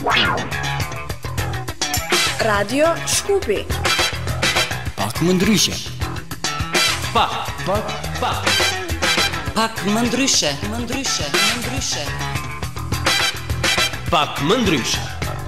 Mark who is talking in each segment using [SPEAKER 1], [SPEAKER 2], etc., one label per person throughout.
[SPEAKER 1] Radio Shkupi.
[SPEAKER 2] Pak më ndryshe. Pak më ndryshe.
[SPEAKER 3] Pak më ndryshe.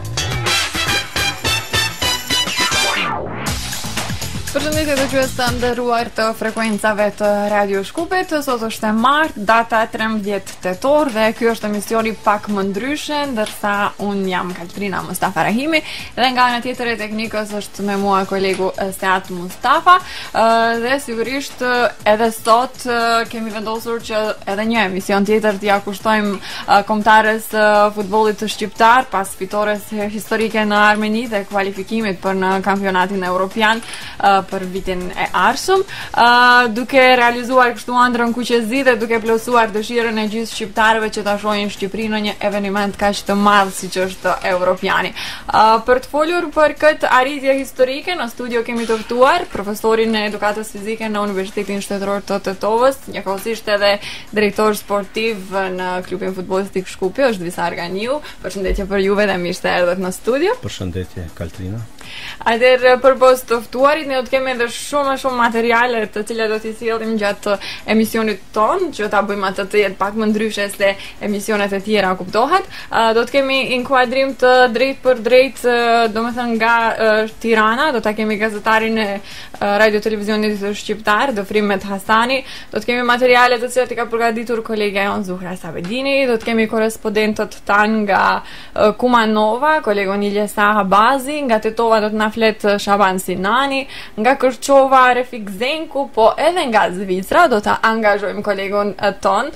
[SPEAKER 4] Përshëndetje të qyes të nderuar të frekuencave të Radio Shkupit. Sot është e martë, data 13 tetor dhe ky është emisioni Pak më ndryshe, ndërsa un jam Kaltrina Mustafa Rahimi dhe nga ana tjetër e teknikës është me mua kolegu Seat Mustafa dhe sigurisht edhe sot kemi vendosur që edhe një emision tjetër t'ia kushtojmë kombëtares futbollit të shqiptar pas fitores historike në Armeni dhe kualifikimit për në kampionatin evropian për vitin e ardhshëm, duke realizuar kështu ëndrrën kuqezi dhe duke plotësuar dëshirën e gjithë shqiptarëve që ta shohin Shqipërinë në një eveniment kaq të madh siç është Evropiani. Për të folur për këtë arritje historike, në studio kemi të ftuar profesorin e edukatës fizike në Universitetin Shtetëror të Tetovës, njëkohësisht edhe drejtor sportiv në klubin futbollistik Shkupi, është Visar Ganiu. Përshëndetje për juve dhe mirë se erdhët në studio.
[SPEAKER 5] Përshëndetje Kaltrina.
[SPEAKER 4] Atëherë përballë të ftuarit ne do të kemi edhe shumë materiale të cilat do t'i sjellim gjatë emisionit ton, që ta bëjmë atë të jetë pak më ndryshe se emisionet e tjera, kuptohet. Do të kemi inkuadrim të drejt për drejt, domethënë nga Tirana, do ta kemi gazetarin e Radio Televizionit Shqiptar, Dofrimet Hasani, do të kemi materiale të cilat i ka përgatitur kolega jon Zuhra Sabedini, do të kemi korrespondentët tan nga Kumanova, kolegon Iljesa Habazi, nga Tetova do të na flet Shaban Sinani, nga Kërçova Refik Zenku, po edhe nga Zvicra do ta angazhojmë kolegon ton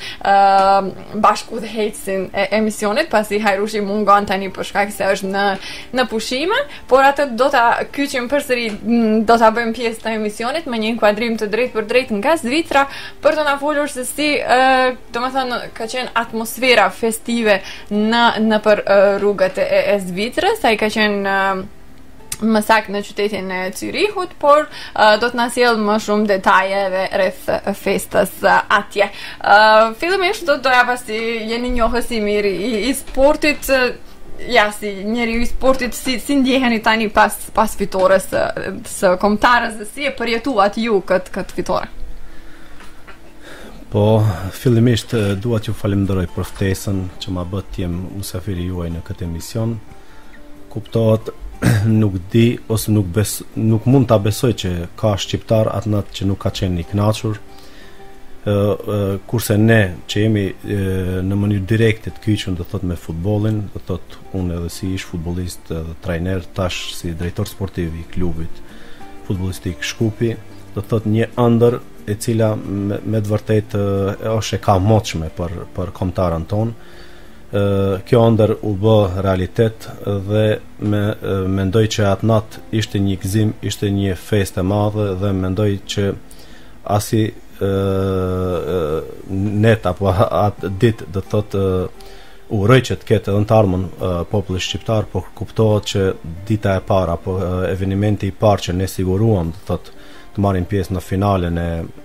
[SPEAKER 4] bashkëudhëheqësin e emisionit, pasi Hajrushi mungon tani për shkak se është në pushime, por atë do ta kyçim përsëri, do ta bëjmë pjesë të emisionit me një inkuadrim të drejtë për drejtë nga Zvicra për të na folur se si domethënë ka qenë atmosfera festive nëpër rrugët e Zvicrës. Ai ka qenë më saktë në qytetin e Zürichut, por do të na sjell më shumë detaje edhe rreth festës atje. Fillimisht doja pasi jeni njohës i mirë i sportit, si njeriu i sportit, si ndjeheni tani pas fitores së kombëtarës dhe si e përjetuat ju këtë fitore?
[SPEAKER 5] Po, fillimisht dua t'ju falenderoj për ftesën që ma bë të jem mysafiri juaj në këtë emision. Kuptohet, nuk di ose nuk mund ta besoj që ka shqiptar atë natë që nuk ka qenë i kënaqur, kurse ne që jemi në mënyrë direkte të kyçur, do thot me futbollin, do thot unë edhe si ish futbollist dhe trajner, tash si drejtor sportiv i klubit futbollistik Shkupi, do thot një ëndër e cila me të vërtetë është e kamotshme për kombëtarën tonë. Kjo ëndër u bë realitet dhe mendoj që atë natë ishte një gëzim, ishte një festë e madhe dhe mendoj që asi net apo atë ditë do thotë uroj që të ketë edhe në të ardhmen populli shqiptar, por kuptohet që dita e parë apo evenimenti i parë që ne siguruam, do thotë të marrim pjesë në finalen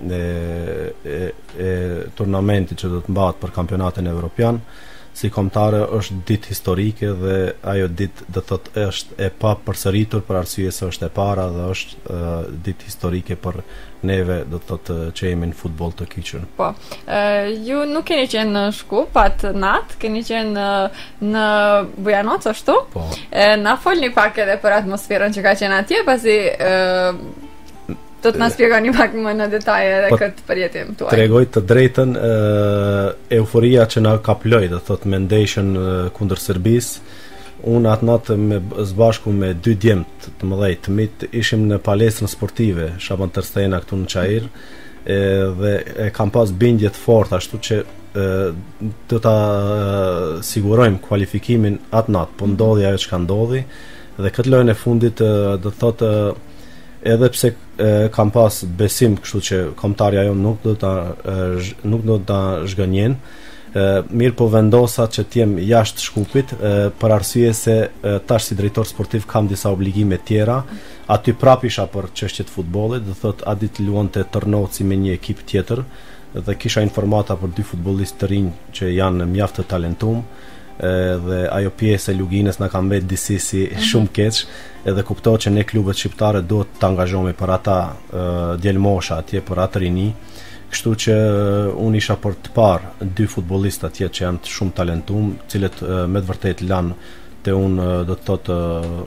[SPEAKER 5] e turnamentit që do të mbahet për kampionatin evropian, si kombëtare është ditë historike dhe ajo ditë do thotë është e papërsëritur për arsye se është e para dhe është ditë historike për neve, do thotë që jemi në futboll të kyçur.
[SPEAKER 4] Po. Ju nuk keni qenë në Shkup atë natë, keni qenë në Bujanoc ashtu?
[SPEAKER 5] Po.
[SPEAKER 4] Na folni pak edhe për atmosferën që ka qenë atje, pasi do të na shpjegoni pak më në detaje edhe këtë përjetim tuaj.
[SPEAKER 5] Tregoj të drejtën, euforia që na kaploi, do thotë me ndeshjen kundër Serbisë. Unë atë natë së bashku me dy djemt të mëdhej të mit ishim në palestrën sportive Shaban Tërstena këtu në Çajir, dhe e kam pas bindje të fortë ashtu që do ta sigurojmë kualifikimin atë natë, po ndodhi ajo çka ndodhi dhe këtë lojën e fundit do thotë edhe pse kam pas besim kështu që kombëtarja jon nuk do ta zhgënjen, mirë po vendosa që t'jem jashtë Shkupit për arsye se tash si drejtor sportiv kam disa obligime tjera, aty prap isha për çështjet futbollit, do thot a ditë luante Tërnoci me një ekip tjetër dhe kisha informata për dy futbollistë të rinj që janë mjaft të talentuar dhe ajo pjesë e lugines na ka mbet disi si shumë keq, edhe kuptoj që ne klubet shqiptare duhet të angazhohemi për ata djelmosha atje, për atë rini. Kështu që unë isha për të parë 2 futbollistë atje që janë shumë talentuar, cilët me të vërtet lanë te unë do të thotë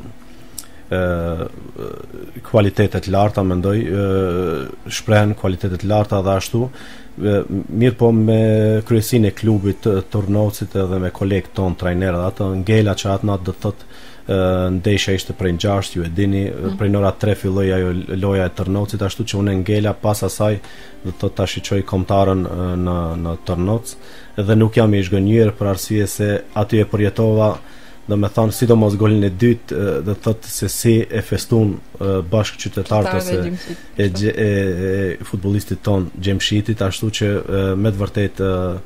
[SPEAKER 5] kualitetet larta, mendoj, shprehen kualitetet larta dhe ashtu. Mirë po me kryesinë e klubit Turnocit edhe me kolegët tonë trajnerët, ato ngela që atë natë do të thotë ndeshja ishte prej 6, ju e dini, prej ora 3 filloi ajo loja e Turnocit, ashtu që unë ngela pas asaj do të thotë ta shiqoj kombëtarën në Turnoc, dhe nuk jam i zhgënjur për arsye se aty e përjetova, do me thonë, sidomos golin e dytë, do të thotë se si e festun bashkë qytetarët e futbollistit ton Gjemshitit, ashtu që me të vërtet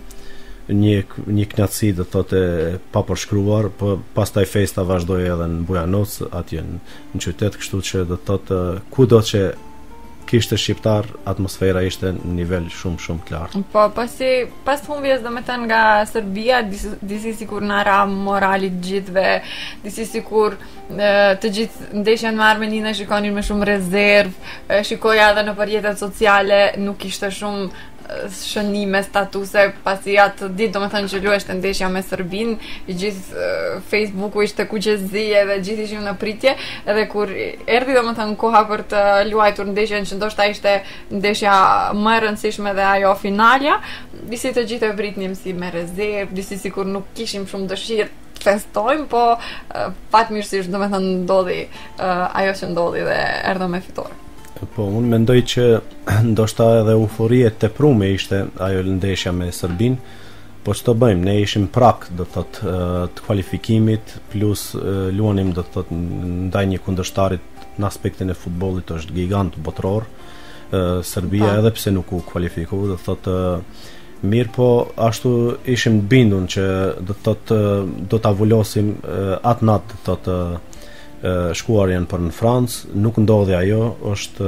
[SPEAKER 5] një knatësi do të thotë e papërshkruar, po pastaj festa vazhdoi edhe në Bujanoc, atje në qytet, kështu që do të thotë kudo që kishte shqiptar, atmosfera ishte në nivel shumë të lartë.
[SPEAKER 4] Po, pas humbjes domethënë nga Serbia, disi sikur na ra morali të gjithëve, disi sikur të gjithë ndeshjen me Armeninë shikonin me shumë rezervë, shikoja edhe në rrjetet sociale, nuk ishte shumë shënime, statuse, pasi atë ditë domethënë që luheshte ndeshja me Serbinë, i gjithë Facebooku ishte kuqezi edhe gjithë ishim në pritje, edhe kur erdhi domethënë koha për të luajtur ndeshjen që ndoshta ishte ndeshja më e rëndësishme dhe ajo finalja, disi të gjithë e pritnim si me rezervë, disi sikur nuk kishim shumë dëshirë të festojmë, po fatmirësisht domethënë ndodhi ajo që ndodhi dhe erdhëm me fitore.
[SPEAKER 5] Po, unë mendoj që ndoshta edhe euforie të teprume ishte ajo ndeshja me Serbin, po ç'to bëjmë, ne ishim prak do të thotë të kualifikimit, plus luanim do të thotë ndaj një kundërshtarit në aspektin e futbollit është gigant botror, Serbia edhe pse nuk u kualifiku, do të thotë mirë, po ashtu ishim bindun që do të thotë do ta vulosim atë natë, do të thotë shkuarjen për në Francë, nuk ndodhi ajo, është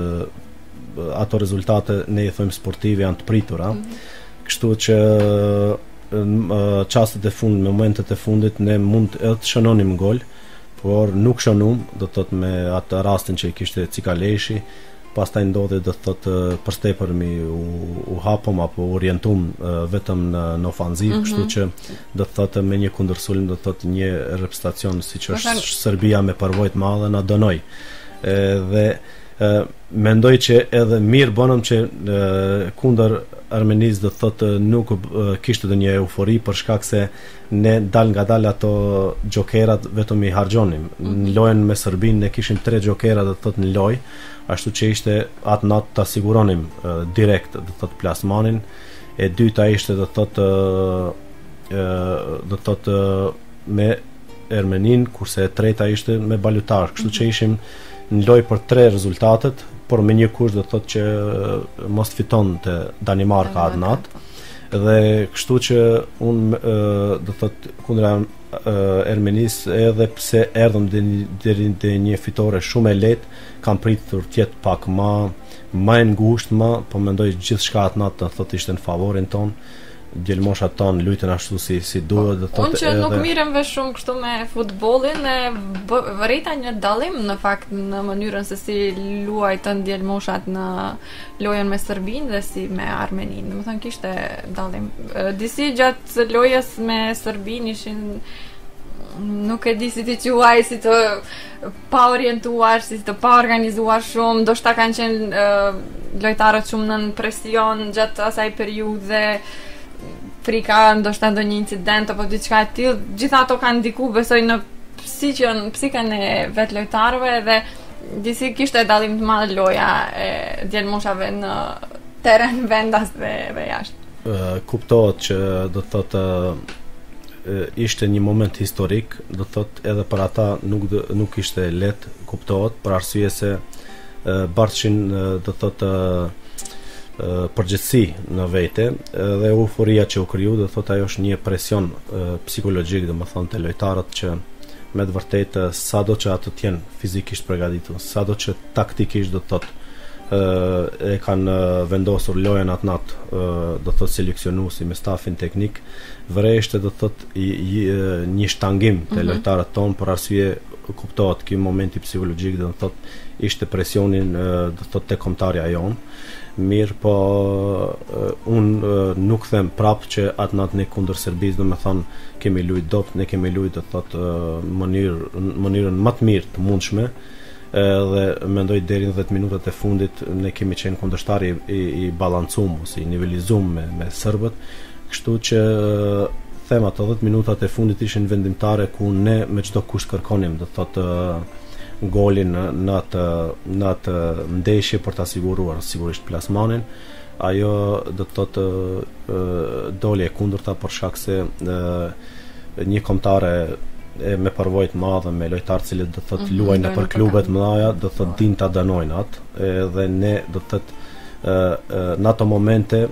[SPEAKER 5] ato rezultate ne i thojmë sportive janë të pritura, kështu që çastet e fundit, momentet e fundit ne mund edhe të shënonim gol, por nuk shënum, do të thotë me atë rastin që i kishte Cikaleshi, pastaj ndodhi do të thotë përstepërmi u hapom apo u orientum vetëm në ofanzivë, kështu që do të thotë me një kundërsulm do të thotë një reprezentacion siç është Serbia me përvojë të madhe na dënoi. Dhe mendoj që edhe mirë bënëm që kundër Armenisë do të thotë nuk kishte ndonjë eufori për shkak se ne dal nga dal ato gjokerat vetëm i harxhonim. Në lojën me Serbinë ne kishim 3 gjokera do të thotë në lojë, ashtu që ishte atë natë ta siguronim direkt do të thotë plasmanin. E dyta ishte do të thotë me Ermenin, kurse e treta ishte me Balutar, kështu që ishim në lojë për 3 rezultatet, por me një kusht do të thotë që mos fiton të Danimarka atë natë, dhe kështu që unë do të thotë kundër Ermenis, edhe pse erdhëm deri te një fitore shumë e lehtë, kam pritur të jetë pak më e ngushtë, po mendoj gjithçka atë natë do të thotë ishte në favorin ton. Djelmoshat tonë lujten ashtu si duhet.
[SPEAKER 4] Unë që nuk mirem vesh shumë kështu me futbollin, vërejta një dallim në fakt në mënyrën se si luajtën djelmoshat në lojën me Serbinë dhe si me Armeninë. Domethënë kishte dallim. Disi gjatë lojës me Serbinë ishin, nuk e di si ti quaj, si të pa orientuar, si të pa organizuar shumë, ndoshta kanë qenë lojtarët shumë nën presion gjatë asaj periudhe, frika ndoshta ndonjë incident apo diçka e tillë, gjitha ato kanë ndiku besoj në psikën e vetë lojtarëve, dhe disi kishte dallim të madh loja e djelmoshave në terren vendas dhe jashtë.
[SPEAKER 5] Kuptohet që do të thotë ishte një moment historik, do të thotë edhe për ata nuk ishte lehtë, kuptohet, për arsye se bartshin do të thotë përgjithësi në vete, dhe euforia që u kriju, do thotë ajo është një presion psikologjik, domethënë te lojtarët, që me të vërtetë sado që ato të jenë fizikisht përgatitur, sado që taktikisht do thotë e kanë vendosur lojën atë natë, do thotë seleksionuesi me stafin teknik, vërejshte do thotë një shtangim te lojtarët tonë, për arsye kuptohet ky momenti psikologjik, do thotë ishte presionin do thotë te kombëtarja jon. Mirë, po unë nuk them prapë që atë natë ne kundër Serbisë, do me thonë kemi lujt dopt, ne kemi lujt do thotë mënyrën më të mirë të mundshme, dhe mendoj deri në 10 minutat e fundit ne kemi qenë kundërshtar i balancuar ose i nivelizum me serbët, kështu që them ato 10 minutat e fundit ishin vendimtare ku ne me çdo kusht kërkonim do thotë golin në atë ndeshje për të siguruar sigurisht plasmanin. Ajo do të thotë doli e kundërta për shkak se një kombëtare me përvojë të madhe, me lojtarë cilët do thotë luajnë nëpër klubet mëdha, do thotë din ta danojnë atë, dhe ne do thotë në ato momente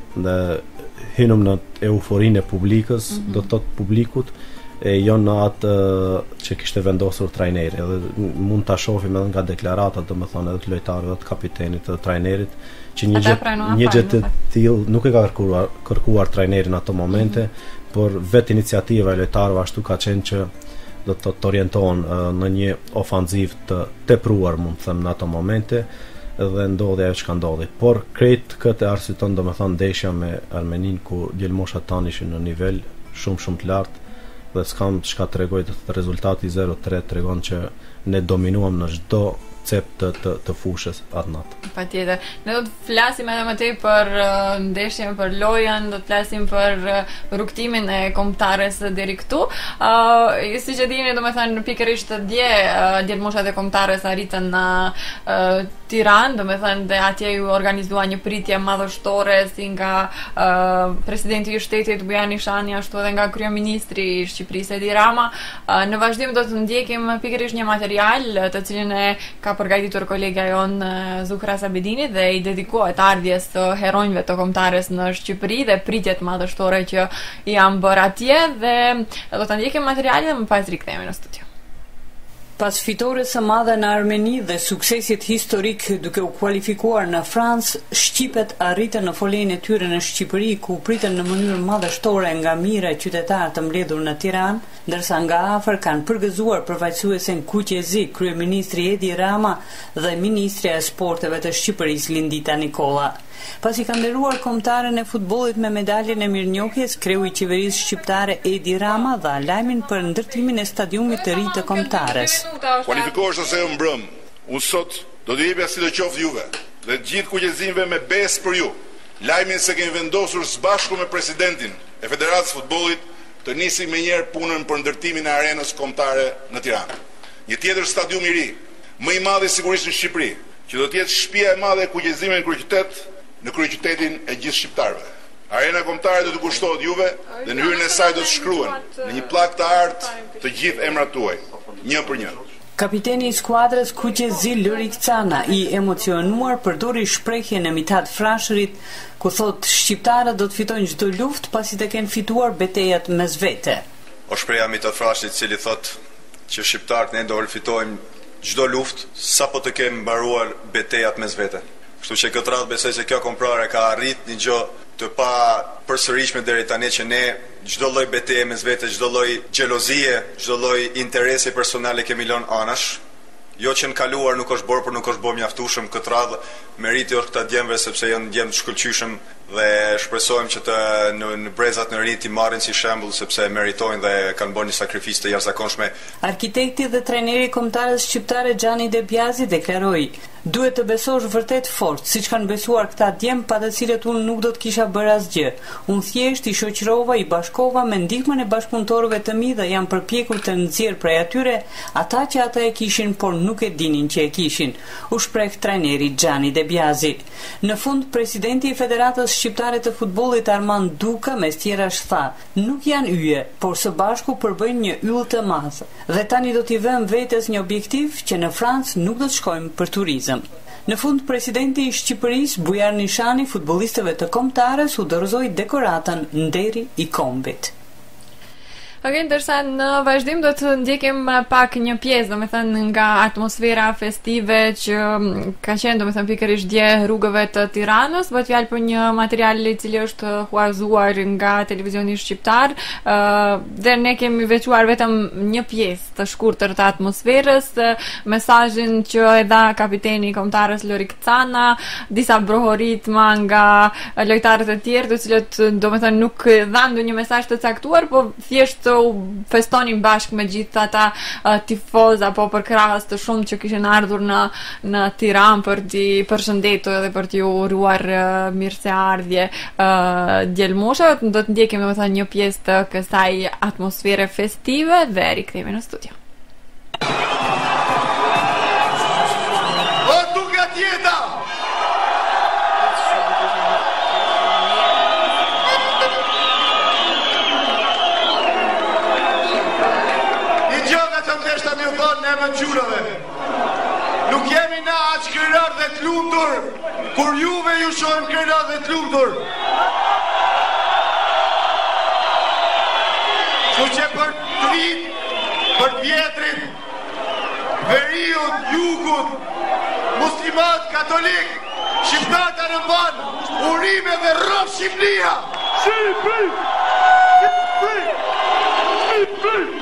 [SPEAKER 5] hinum në euforinë e publikës, do thotë publikut, jo në atë që kishte vendosur trajneri, edhe mund ta shohim edhe nga deklaratat, domethënë edhe të lojtarëve, të kapitenit, të trajnerit, që një gjë të tillë nuk e ka kërkuar trajneri në ato momente, por vetë iniciativa e lojtarëve ashtu ka qenë që do të orientohen në një ofanzivë të tepruar, mund të them, në ato momente, dhe ndodhi ajo çka ndodhi. Por krejt këtë arsyeton domethënë ndeshja me Armenin, ku djelmoshat tanë ishin në nivel shumë të lartë, dhe s'kam çka tregoj, rezultati 0-3 tregon që ne dominuam në çdo cep të fushës atë natë.
[SPEAKER 4] Patjetër. Ne do të flasim edhe më tej për ndeshjen, për lojën, do të flasim për rrugtimin e kombëtares deri këtu. Siç e dini, domethënë pikërisht djelmoshat e kombëtares arritën në Tiranë, domethënë dhe atje ju organizua një pritje madhështore si nga presidenti i shtetit Bujani Shani, ashtu edhe nga kryeministri i Shqipërisë Edi Rama. Në vazhdim do të ndjekim pikërisht një material të cilin e ka përgatitur kolegja jon Zukra Sabedini dhe i dedikohet ardhjes të heronjve të kombëtares në Shqipëri dhe pritjet madhështore që janë bërë atje, dhe do të ndjekim materialin dhe më pas rikthehemi në studio.
[SPEAKER 6] Pas fitores së madhe në Armeni dhe suksesit historik duke u kualifikuar në Francë, shqipet arritën në folenin e tyre në Shqipëri, ku pritën në mënyrë madhështore nga mijëra qytetarë të mbledhur në Tiranë, ndërsa nga afër kanë përgëzuar përfaqësuesen Kuqezi, kryeministri Edi Rama dhe ministrja e sporteve të Shqipërisë Lindita Nikolla. Pasi ka nderuar kombëtaren e futbollit me medaljen e mirënjohjes, kreu i qeverisë shqiptare Edi Rama dha lajmin për ndërtimin e stadiumit të ri të kombëtares.
[SPEAKER 7] Kualifikohesh ose jo mbrëm, unë sot do të jepja sidoqoftë juve dhe të gjithë kuqezinëve me besë për ju lajmin se kemi vendosur së bashku me presidentin e Federatës Futbollit të nisim me njerë punën për ndërtimin e arenës kombëtare në Tiranë. Një tjetër stadium i ri, më i madh sigurisht në Shqipëri, që do të jetë shtëpia e madhe e kuqezimeve në kryeqytet, në kryeqytetin e gjithë shqiptarëve. Arena kombëtare do të kushtohet juve dhe në hyrjen e saj do të shkruhen në një pllakë të artë të gjithë emrat tuaj, një për një.
[SPEAKER 6] Kapiteni i skuadrës Kuqezi Lorik Cana, i emocionuar, përdori shprehjen e Mithat Frashërit, ku thotë shqiptarët do të fitojnë çdo luftë pasi të kenë fituar betejat mes vete.
[SPEAKER 8] O shpreha Mithat Frashërit, i cili thotë që shqiptarët ne do fitojmë çdo luftë sapo të kemë mbaruar betejat mes vete. Kështu që këtë radhë besoj se kjo kombëtare ka arrit një gjë të pa përsëritshme deri tani, që ne çdo lloj betejë mes vete, çdo lloj xhelozie, çdo lloj interesi personale kemi lënë anash. Jo që në kaluar nuk është bërë, por nuk është bërë mjaftueshëm. Këtë radhë meriti është këta djemve, sepse janë djemë të shkëlqyshëm dhe shpresojmë që në brezat në rinj t'i marrin si shembull, sepse meritojnë dhe kanë bërë një sakrificë të jashtëzakonshme.
[SPEAKER 6] Arkitekti dhe trajneri i kombëtares shqiptare Xhani Debiazi deklaroi: "Duhet të besosh vërtet fort, siç kanë besuar këta djem, pa të cilët unë nuk do të kisha bërë asgjë. Unë thjesht i shoqërova, i bashkova me ndihmën e bashkëpunëtorëve të mi dhe janë përpjekur të nxjerr prej atyre ata që ata e kishin, por nuk e dinin që e kishin", u shpreh trajneri Xhani Debiazi. Në fund, presidenti i Federatës Shqiptare të Futbollit Armand Duka mes tjerash tha: "Nuk janë yje, por së bashku përbëjnë një yll të madh. Dhe tani do t'i vëmë vetes një objektiv që në Francë nuk do të shkojmë për turizëm." Në fund, presidenti i Shqipërisë Bujar Nishani futbollistëve të kombëtares u dorëzoi dekoratën Nderi i Kombit.
[SPEAKER 4] Okej, ndërsa në vazhdim do të ndjekim pak një pjesë, domethënë nga atmosfera festive që ka qenë domethënë pikërisht dje rrugëve të Tiranës, bëhet fjalë për një material i cili është huazuar nga televizioni shqiptar, dhe ne kemi veçuar vetëm një pjesë të shkurtër të atmosferës, mesazhin që e dha kapiteni i kombëtarës Lorik Cana, disa brohoritma nga lojtarët e tjerë, të cilët domethënë nuk dhanë ndonjë mesazh të caktuar, po thjesht u festonin bashkë me gjithë ata tifoz apo përkrahës të shumë që kishin ardhur në Tiranë për t'i përshëndetur edhe për t'i uruar mirëseardhje djelmushave. Do të ndjekim domethënë një pjesë të kësaj atmosfere festive dhe rikthehemi në studio.
[SPEAKER 9] O duket jeta! Ne me qurave nuk jemi na aq krenar dhe t'lumtur kur juve ju shohem krenar dhe t'lumtur, që që për trit, për vjetrit, veriut, jugut, muslimat, katolik, shqiptarët në ban, urime dhe rrëf Shqipnia. Shqipri! Shqipri! Shqipri!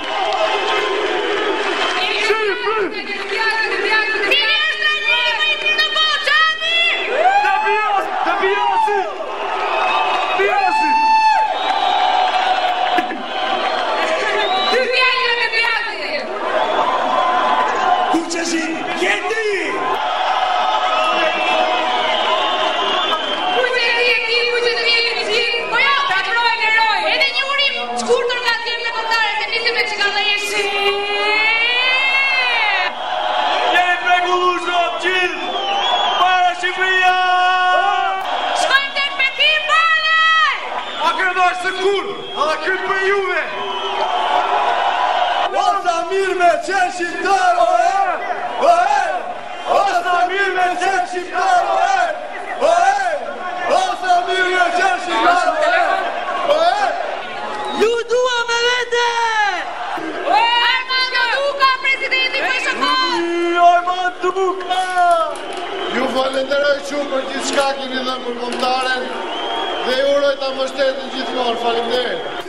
[SPEAKER 9] Ju falenderoj shumë për gjithë shka keni dhe për kombëtaren dhe ju uroj ta mbështetni gjithmonë. Faleminderit.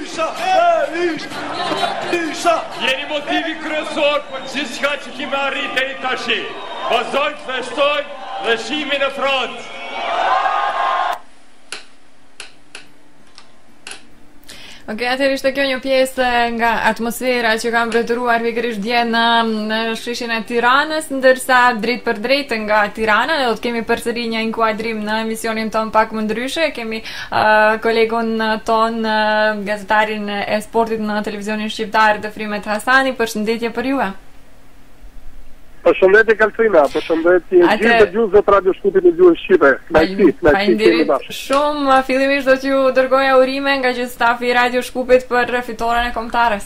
[SPEAKER 10] Isha! Jeni motivi kryesor për gjithë shka që kime arrit deri tashi. Vazhdojmë të festojmë dhe shihemi në front.
[SPEAKER 4] Okej, atëherë ishte kjo një pjesë nga atmosfera që kam mbretëruar pikërisht dje në shishin e Tiranës, ndërsa drejt për drejt nga Tirana ne do të kemi përsëri një inkuadrim në emisionin ton pak më ndryshe. Kemi kolegun ton, gazetarin e sportit në televizionin shqiptar Frimet Hasani. Përshëndetje për juve.
[SPEAKER 11] Përshëndetje Kaltrina, përshëndetje gjithë të gjuzë të Radio Shkupit në gjuhën Shqipe.
[SPEAKER 4] Faleminderit shumë. Fillimisht do t'ju dërgoja urime nga gjithë stafi Radio Shkupit për fitoren e kombëtares.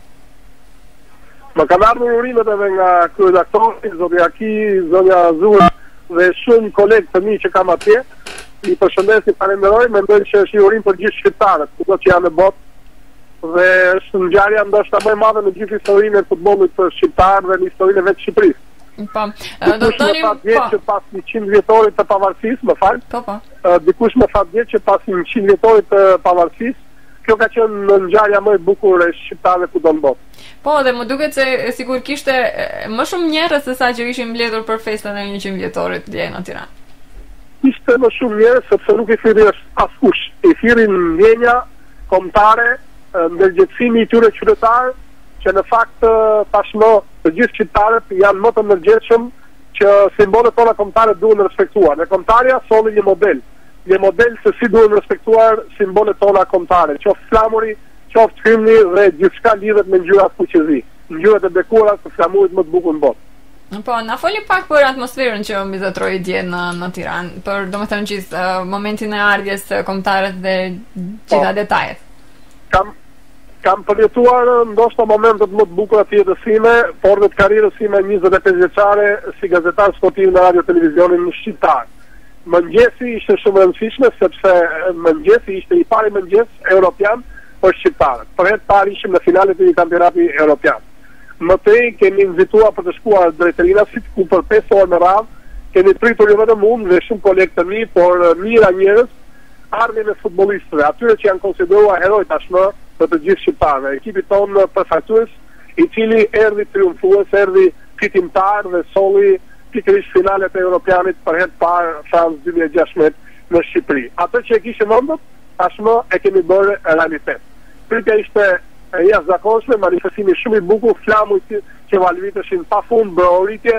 [SPEAKER 11] Më kanë ardhur urimet edhe nga kryedaktori, zonja Aki, zonja Zura dhe shumë kolegë të mi që kam atje. I përshëndes i falenderoj, mendoj që është i urim për gjithë shqiptarët, kudo që janë në botë. Dhe është ngjarja ndoshta më e madhe në gjithë historinë e futbollit të shqiptar dhe në historinë e vetë Shqipërisë.
[SPEAKER 4] Po, do të thonim
[SPEAKER 11] që pas 100 vjetorit të pavarësisë, më fal.
[SPEAKER 4] Po.
[SPEAKER 11] Dikush më tha dje që pas 100 vjetorit të pavarësisë, kjo ka qenë ngjarja më e bukur e shqiptarëve kudo në botë.
[SPEAKER 4] Po, dhe më duket se sigur kishte më shumë njerëz se sa që ishin mbledhur për festën e 100 vjetorit dje në Tiranë.
[SPEAKER 11] Ishte më shumë njerëz sepse nuk i thirrri askush. I thirrin ndjenja kombëtare, ndërgjegjësimi i tyre qytetar, që në fakt tashmë të gjithë shqiptarët janë më të ndërgjegjshëm që simbolet tona kombëtare duhen respektuar. Në kombëtarja solli një model se si duhen respektuar simbolet tona kombëtare, qoftë flamuri, qoftë hymni dhe gjithçka lidhet me ngjyrat fuqëzi, ngjyrat e bekuara të flamurit më të bukur në botë.
[SPEAKER 4] Po, na foli pak për atmosferën që mbizetroi dje në Tiranë, për domethënë gjithë momentin e ardhjes së kombëtarëve dhe gjitha detajet.
[SPEAKER 11] Kam përjetuar ndoshta momentet më të bukura të jetës sime, por në karrierën time 25 vjeçare si gazetar sportiv në radio televizionin shqiptar. Mëngjesi ishte shumë e rëndësishme sepse mëngjesi ishte i pari mëngjes europian për shqiptarët. Për herë të parë ishim në finalet e një kampionati evropian. Më tej kemi invituar për të shkuar drejt Rinasit, ku për 5 orë në radhë kemi pritur jo vetëm unë dhe shumë kolegë të mi, por mira njerëz, ardhjen e futbollistëve, atyre që janë konsideruar heroj tashmë për të gjithë shqiptarëve. Ekipi tonë përfaqësues, i cili erdhi triumfues, erdhi fitimtar dhe solli pikërisht finalet e Europianit për herë të parë France 2016 në Shqipëri. Atë që e kishim ëndër, tashmë e kemi bërë realitet. Pritja ishte e jashtëzakonshme, manifestimi shumë i bukur, flamu që valviteshin pafund, brohoritje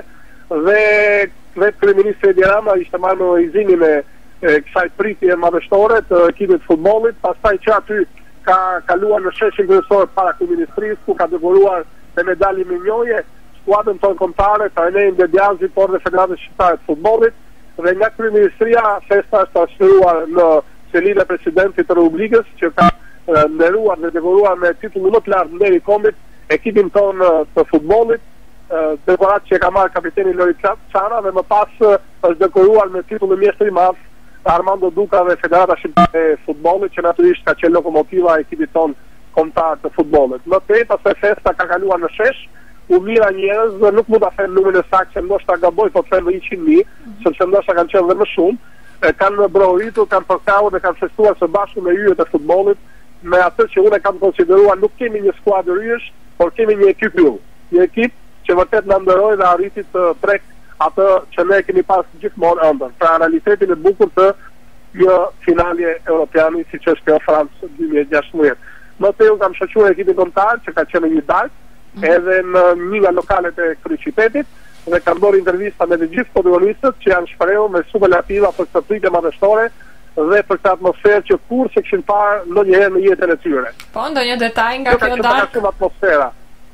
[SPEAKER 11] dhe kryeministri Edi Rama ishte marrë në izimin e kësaj pritje madhështore të ekipit të futbollit, pastaj që aty ka kaluar në sheshin kryesor para kryeministrisë, ku ka dekoruar me medalje minjoje skuadrën tonë kombëtare, trajnerin Dediazi, por dhe Federatën Shqiptare të Futbollit, dhe nga kryeministria festa është transferuar në selinë e presidentit të Republikës, që ka nderuar dhe dekoruar me titullin më të lartë nderi i kombit ekipin tonë të futbollit, dekorat që ka marrë kapiteni Lori Çana, dhe më pas është dekoruar me titullin mjeshtri i madh Armando Duka dhe Federata Shqiptare e Futbollit, që natyrisht ka qenë lokomotiva e ekipit tonë kombëtar të futbollit. Më tej pastaj festa ka kaluar në shesh, u mira njerëz, nuk mund ta them numrin e saktë, ndoshta gaboj, po them 100.000, sepse ndoshta kanë qenë dhe më shumë, kanë brohuritur, kanë përkahur dhe kanë festuar së bashku me yjet e futbollit, me atë që unë kam konsideruar nuk kemi një skuadër yjesh, por kemi një ekip yll. Një ekip që vërtet na nderoi dhe arriti të trek atë që ne kemi pas gjithmonë ëndër. Pra realitetin e bukur të një finalje europiani siç është kjo France 2016. Më tej u kam shoqëruar ekipin kombëtar që ka qenë një darkë edhe në një nga lokalet e kryeqytetit dhe kanë bërë intervista me të gjithë protagonistët që janë shprehur me superlativa për këtë pritje madhështore dhe për këtë atmosferë që kurrë se kishin parë ndonjëherë në jetën e tyre.
[SPEAKER 4] Po, ndonjë detaj nga kjo darkë?
[SPEAKER 11] Atmosfera.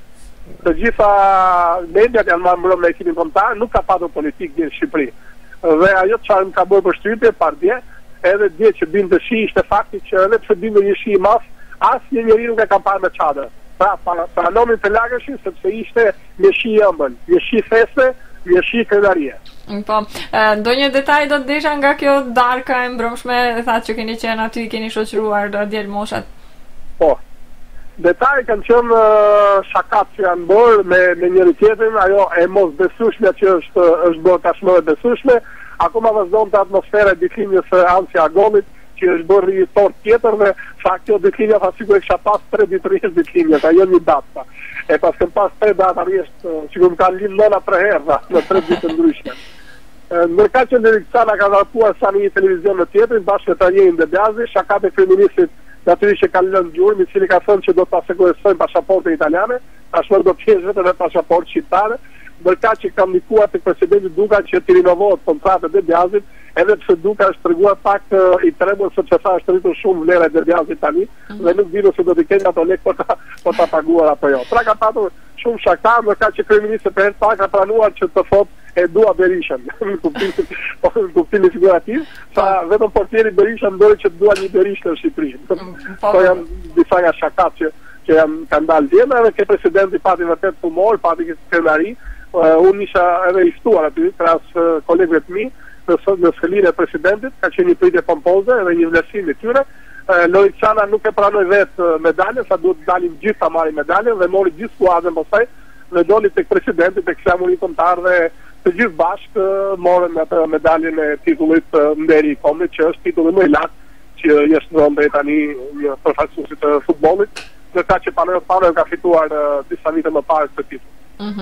[SPEAKER 11] Të gjitha mediat janë marrë mbrëmje me ekipin kombëtar, nuk ka patur politikë në Shqipëri. Dhe ajo çfarë më ka bërë përshtypje pardje, edhe dje që binte shi ishte fakti që edhe pse binte një shi i madh, asnjë njeri nuk e ka parë me çadër. Pra, pranonin të lagëshin, sepse ishte një shi i ëmbël, një shi feste, një shi krenarie.
[SPEAKER 4] Po, ndonjë detaj do të desha nga kjo darka e mbrëmshme, thatë që keni qenë aty, keni shoqëruar djelmoshat?
[SPEAKER 11] Po, detaj kanë qenë shakat që janë bërë me njëri tjetrin, ajo e mos besueshme që është bërë tashmë e besueshme, akoma vazhdon të atmosfera e ditëlindjes së Ansi Agolit, që është bërë një tort tjetër dhe sa kjo ditëlindja tha sikur e kisha pas 3 ditë rresht ditëlindjes, ajo një datë. E pas kam pas 3 data rresht, sikur më kanë lind nëna 3 herë në 3 ditë ndryshme. Ndërka që Lëricana ka dharpuar sa një televizion në tjetrin, bashkë me trajnerin Dediazi, shakat e kryeministit natyrisht që kanë lënë gjurmë, i cili ka thënë që do të asigurisojnë pasaportën italiane, tashmë do të kesh vetëm me pasaportë shqiptare, ndërka që kam ndikuar tek presidenti Duka që të rinovohet kontrata e Dediazit, edhe pse Duka është treguar pak i trembur sepse sa është rritur shumë vlera e Dediazit tani dhe nuk di nëse do të kenë ato lekë për ta paguar apo jo. Pra ka patur shumë shaktar, ndërka që kryeministri për herë të parë ka pranuar që të thotë e dua Berishën, në kuptimin figurativ, sa vetëm portieri Berisha ndori që dua një Berishë në Shqipëri. Po janë disa nga shakat që kanë dalë djema, edhe ke presidenti pati vërtet humor, pati krenari. Unë isha edhe i ftuar aty, krahas kolegëve të mi, në selinë e presidentit, ka qenë një pritje pompoze edhe një vlerësim i tyre. Lori Çana nuk e pranoi vetë medaljen, sa duhet dalim gjithë ta marrin medaljen dhe mori gjithë skuadrën pastaj dhe doli tek presidenti, tek flamuri kombëtar dhe të gjithë bashkë morën atë medaljen e titullit nderi i kombit, që është titulli më i lartë që është dhënë tani një përfaqësuesit të futbollit, ndërsa që Panero ka fituar disa vite më parë këtë titull.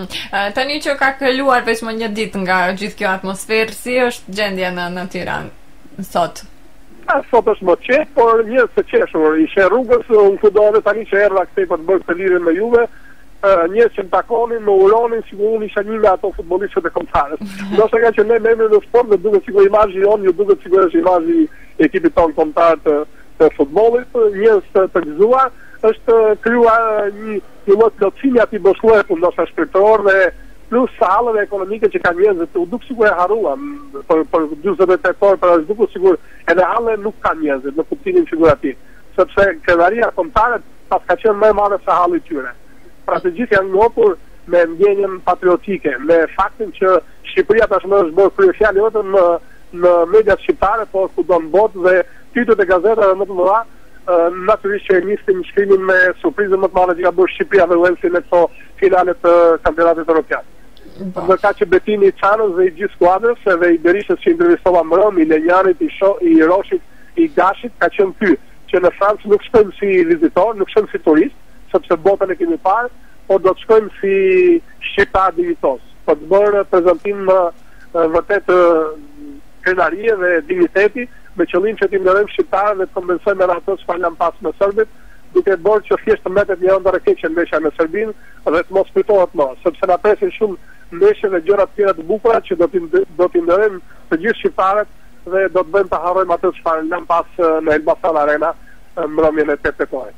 [SPEAKER 4] Tani që ka kaluar vetëm një ditë nga gjithë kjo atmosferë, si është gjendja në Tiranë sot?
[SPEAKER 11] Sot është më qetë, por njerëz të qeshur, ishe rrugës, unë kudo edhe tani që erdha këtej për të bërë këtë lirën me Juve, njerëz që më takonin, më uronin, sikur unë isha një nga ato futbollistët e kombëtarës. Ndoshta ka që ne me emrin e sportit dhe duket sikur imazhi jon, ju duket sikur është imazhi i ekipit tonë kombëtar të futbollit, njerëz të gëzuar, është krijuar një lloj plotësimi aty bashkuar ndoshta shpirtëror dhe plus sallave ekonomike që kanë njerëzit, u duk sikur e harruan për 48 orë, për as duku sikur edhe halle nuk kanë njerëzit në kuptimin figurativ, sepse krenaria kombëtare pas ka qenë më e madhe se halli i tyre. Pra të gjithë janë njohur me ndjenjen patriotike, me faktin që Shqipëria tashmë është bërë kryefjalë vetëm në mediat shqiptare, por kudo në botë dhe titujt e gazetave më të mëdha natyrisht që e nisnim shkrimin me surprizën më të madhe që ka bërë Shqipëria dhe Walesi në këto finalet të kampionatit evropian. Ndërka që betimi i Çanës dhe i gjithë skuadrës edhe i Berishës që intervistova mbrëm, i Lenjanit, i Roshit, i Gashit, ka qenë ky, që në Francë nuk shkojmë si vizitor, nuk shkojmë si turist, sepse botën e kemi parë, por do të shkojmë si shqiptar dignitos. Po të bërë prezantim vërtet krenarie dhe digniteti, me qëllim që t'i ndërojmë shqiptarë dhe të kompensojmë edhe ato çfarë lan pas me serbët, duke bërë që thjesht të mbetet një ëndër e keqe ndeshja me Serbinë dhe të mos kujtohet më, sepse na presin shumë ndeshje dhe gjëra të tjera të bukura që do t'i ndërojmë të gjithë shqiptarët dhe do të bëjmë të harrojmë atë çfarë lan pas në Elbasan Arena mbrëmjen e 8 tetorit.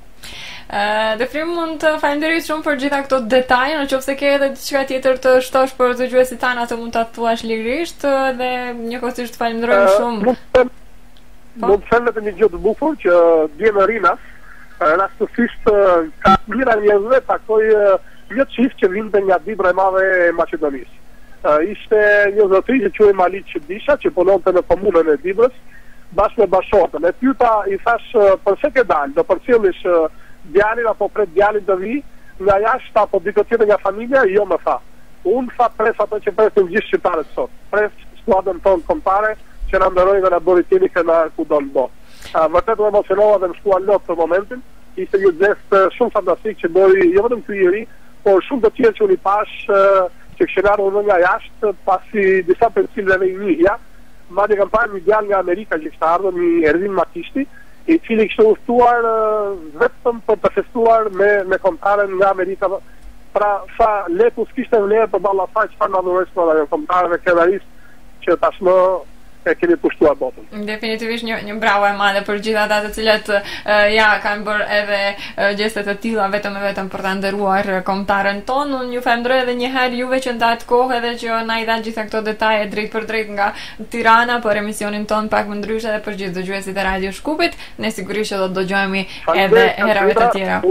[SPEAKER 4] Dhe Frim, mund të falenderoj shumë për gjitha këto detaje, nëse ke edhe diçka tjetër të shtosh për dëgjuesit tanë, atë mund ta thuash lirisht dhe njëkohësisht falenderoj shumë.
[SPEAKER 11] Mund të them vetëm një gjë të bukur që dje në Rinas, rastësisht ka mira njerëzve takoj një çift që vinte nga Dibra e Madhe e Maqedonisë. Ishte një zotëri që quhej Maliç Çdisha, që punonte në komunën e Dibrës bashkë me bashortën. E pyeta, i thash, përse ke dalë, do përcjellish djalin apo pret djalin të vi nga jashtë apo dikë tjetër nga familja? Jo, më tha. Unë tha pres ato që presin gjithë shqiptarët sot. Pres skuadrën tonë kombëtare që na ndëroi dhe na bëri tini krenar kudo në botë. Vërtet u emocionova dhe më shkua lot për momentin. Ishte një gest shumë fantastik që bëri jo vetëm ky i ri, por shumë të tjerë që unë i pash që kishin ardhur nga jashtë, pasi disa personave i njihja. Madje kam parë një djalë nga Amerika që kishte ardhur, një Ervin Makishti, i cili kishte udhëtuar vetëm për të festuar me kombëtaren nga Amerika. Pra sa leku s'kishte vlerë përballë asaj çfarë na dhuroi skuadra kombëtare krenarisht që tashmë e kemi pushtuar botën.
[SPEAKER 4] Definitivisht një bravo e madhe për gjithë ata të cilët kanë bërë edhe gjeste të tilla vetëm për ta nderuar kombëtaren tonë. Unë ju falenderoj edhe një herë juve që ndat kohë edhe që na i dhan gjitha këto detaje drejt për drejt nga Tirana për emisionin ton Pak më ndryshe dhe për gjithë dëgjuesit e Radio Shkupit. Ne sigurisht do të dëgjojmë edhe herave të tjera.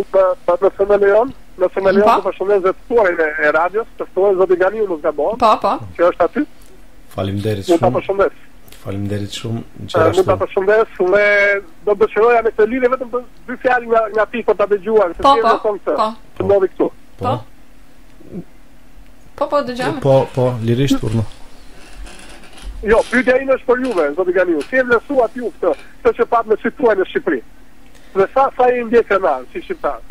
[SPEAKER 11] Nëse me lejon të përshëndes dhe të tuarin e radios, të ftuar zoti Ganiu nuk gabon.
[SPEAKER 4] Po.
[SPEAKER 11] Që është aty.
[SPEAKER 5] Faleminderit shumë.
[SPEAKER 11] Mund ta përshëndes.
[SPEAKER 5] Faleminderit shumë.
[SPEAKER 11] Mund ta përshëndes dhe do të dëshiroja me këtë lidhje vetëm për dy fjalë nga ti për ta dëgjuar, se ti do të të ndodhi këtu.
[SPEAKER 4] Po, dëgjojmë.
[SPEAKER 5] Po, lirisht urno.
[SPEAKER 11] Jo, pyetja ime është për juve, zoti Ganiu. Si e vlerësuat ju këtë që pat me situën në Shqipëri? Dhe sa i ndjek krenar si shqiptar?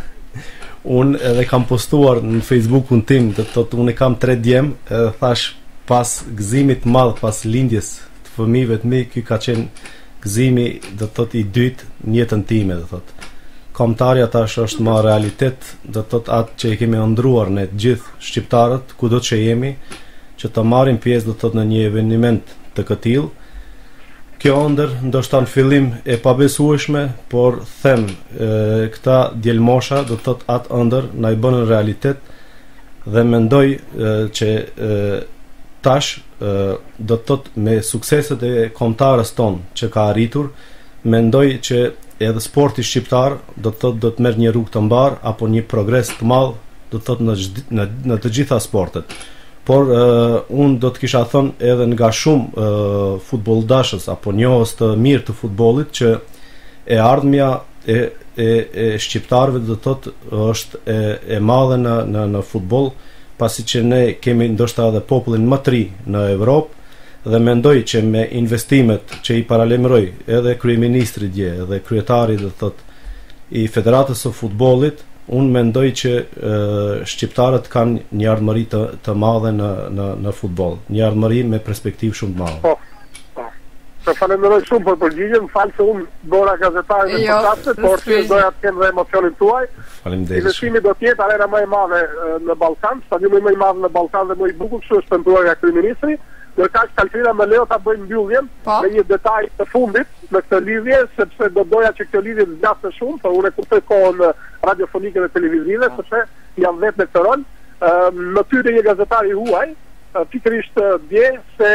[SPEAKER 5] Unë edhe kam postuar në Facebookun tim, do të thotë unë kam 3 djem, edhe thash pas gëzimit madh, pas lindjes të fëmijëve të mi, ky ka qenë gëzimi, do të thotë i dytë në jetën time, do të thotë. Kombëtarja tash është më realitet, do të thotë atë që i kemi ëndruar ne të gjithë shqiptarët, kudo që jemi, që të marrim pjesë, do të thotë në një eveniment të këtill. Kjo ëndër ndoshta në fillim e pabesueshme, por them këta djelmosha do të thotë atë ëndër na i bën në realitet dhe mendoj që tash do të thotë me sukseset e kombëtarës tonë që ka arritur, mendoj që edhe sporti shqiptar do të thotë do të merr një rrugë të mbar apo një progres të madh, do të thotë në të gjitha sportet. Por unë do të kisha thënë edhe nga shumë futboldashës apo njohës të mirë të futbollit që e ardhmja e shqiptarëve do të thotë është e madhe në futboll, pasi që ne kemi ndoshta edhe popullin më të ri në Evropë dhe mendoj që me investimet që i paralemroj edhe kryeministri dje, edhe kryetari do të thotë i Federatës së Futbollit, unë mendoj që shqiptarët kanë një ardhmëri të madhe në futboll, një ardhmëri me perspektivë shumë të madhe.
[SPEAKER 11] Të falenderoj shumë për përgjigjen, më falë se unë bora gazetare në podcastet, por që doja të kemë dhe emocionin tuaj.
[SPEAKER 5] Faleminderit.
[SPEAKER 11] Investimi do të jetë arena më e madhe në Ballkan, stadiumi më i madh në Ballkan dhe më i bukur, kështu është shpenzuar nga kryeministri. Ndërkaq Kalfina më leo ta bëjmë mbylljen me një detaj të fundit në këtë lidhje, sepse do doja që këtë lidhje të zgjasë shumë, por unë kuptoj kohën radiofonike dhe televizive, sepse jam vetë në këtë rol. Më pyeti një gazetar i huaj, pikërisht dje se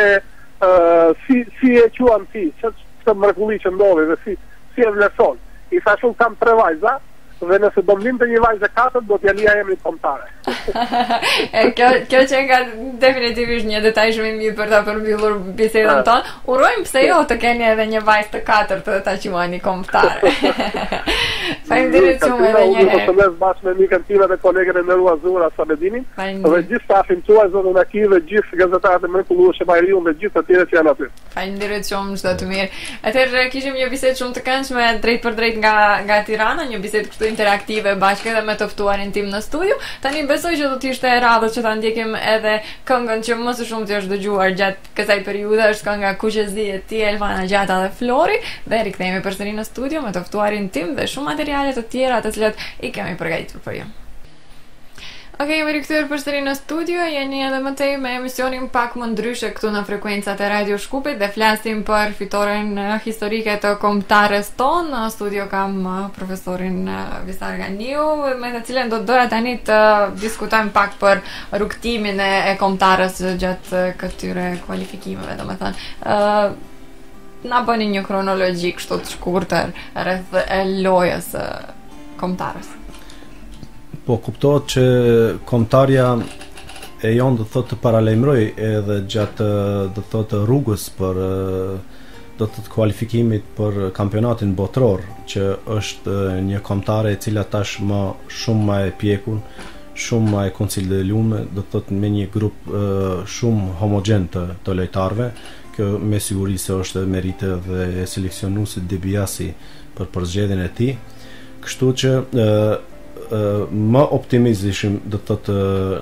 [SPEAKER 11] si e quan ti, këtë mrekulli që ndodhi dhe si e vlerëson. I thash unë kam 3 vajza dhe nëse do mlinte një vajzë 4 do t'ja lija emrin kombëtare.
[SPEAKER 4] Kjo që nga definitivisht një detaj shumë i mirë për ta përmbyllur bisedën tonë. Urojmë pse jo të keni edhe një vajzë të 4 të ta quajni kombëtare. Faleminderit shumë edhe një herë.
[SPEAKER 11] Unë do bashkë me mikën time dhe kolegen e nderuar Zura Saledinin, dhe gjithë stafin tuaj, zotin Aki dhe gjithë gazetarët e mrekullueshëm Shemajriun dhe gjithë të tjerë që janë aty.
[SPEAKER 4] Faleminderit shumë, çdo të mirë. Atëherë kishim një bisedë shumë të këndshme drejt për drejt nga Tirana, një bisedë kështu interaktive bashkë edhe me të ftuarin tim në studio. Tani besoj që do të ishte e radhës që ta ndjekim edhe këngën që më së shumti është dëgjuar gjatë kësaj periudhe, është kënga Kuqezi e ti Elvana Gjata dhe Flori, dhe rikthehemi përsëri në studio me të ftuarin tim dhe shumë materiale të tjera të cilat i kemi përgatitur për ju. Okej, jemi rikthyer përsëri në studio, jeni edhe më tej me emisionin Pak më ndryshe këtu në frekuencat e Radio Shkupit dhe flasim për fitoren historike të kombëtares tonë. Në studio kam profesorin Visar Ganiu, me të cilën do doja tani të diskutojmë pak për rrugtimin e kombëtares gjatë këtyre kualifikimeve, domethënë. Na bëni një kronologji kështu të shkurtër rreth lojës kombëtares.
[SPEAKER 5] Po kuptohet që kombëtarja e jonë do thotë të paralajmëroj edhe gjatë do thotë rrugës për do thotë kualifikimit për kampionatin botror, që është një kombëtare e cila tash më shumë më e pjekur, shumë më e konsideruar, do thotë me një grup shumë homogjen të lojtarëve. Kjo me siguri se është merite dhe e seleksionuesit Debiasi për përzgjedhjen e tij. Kështu që më optimist ishim do të thotë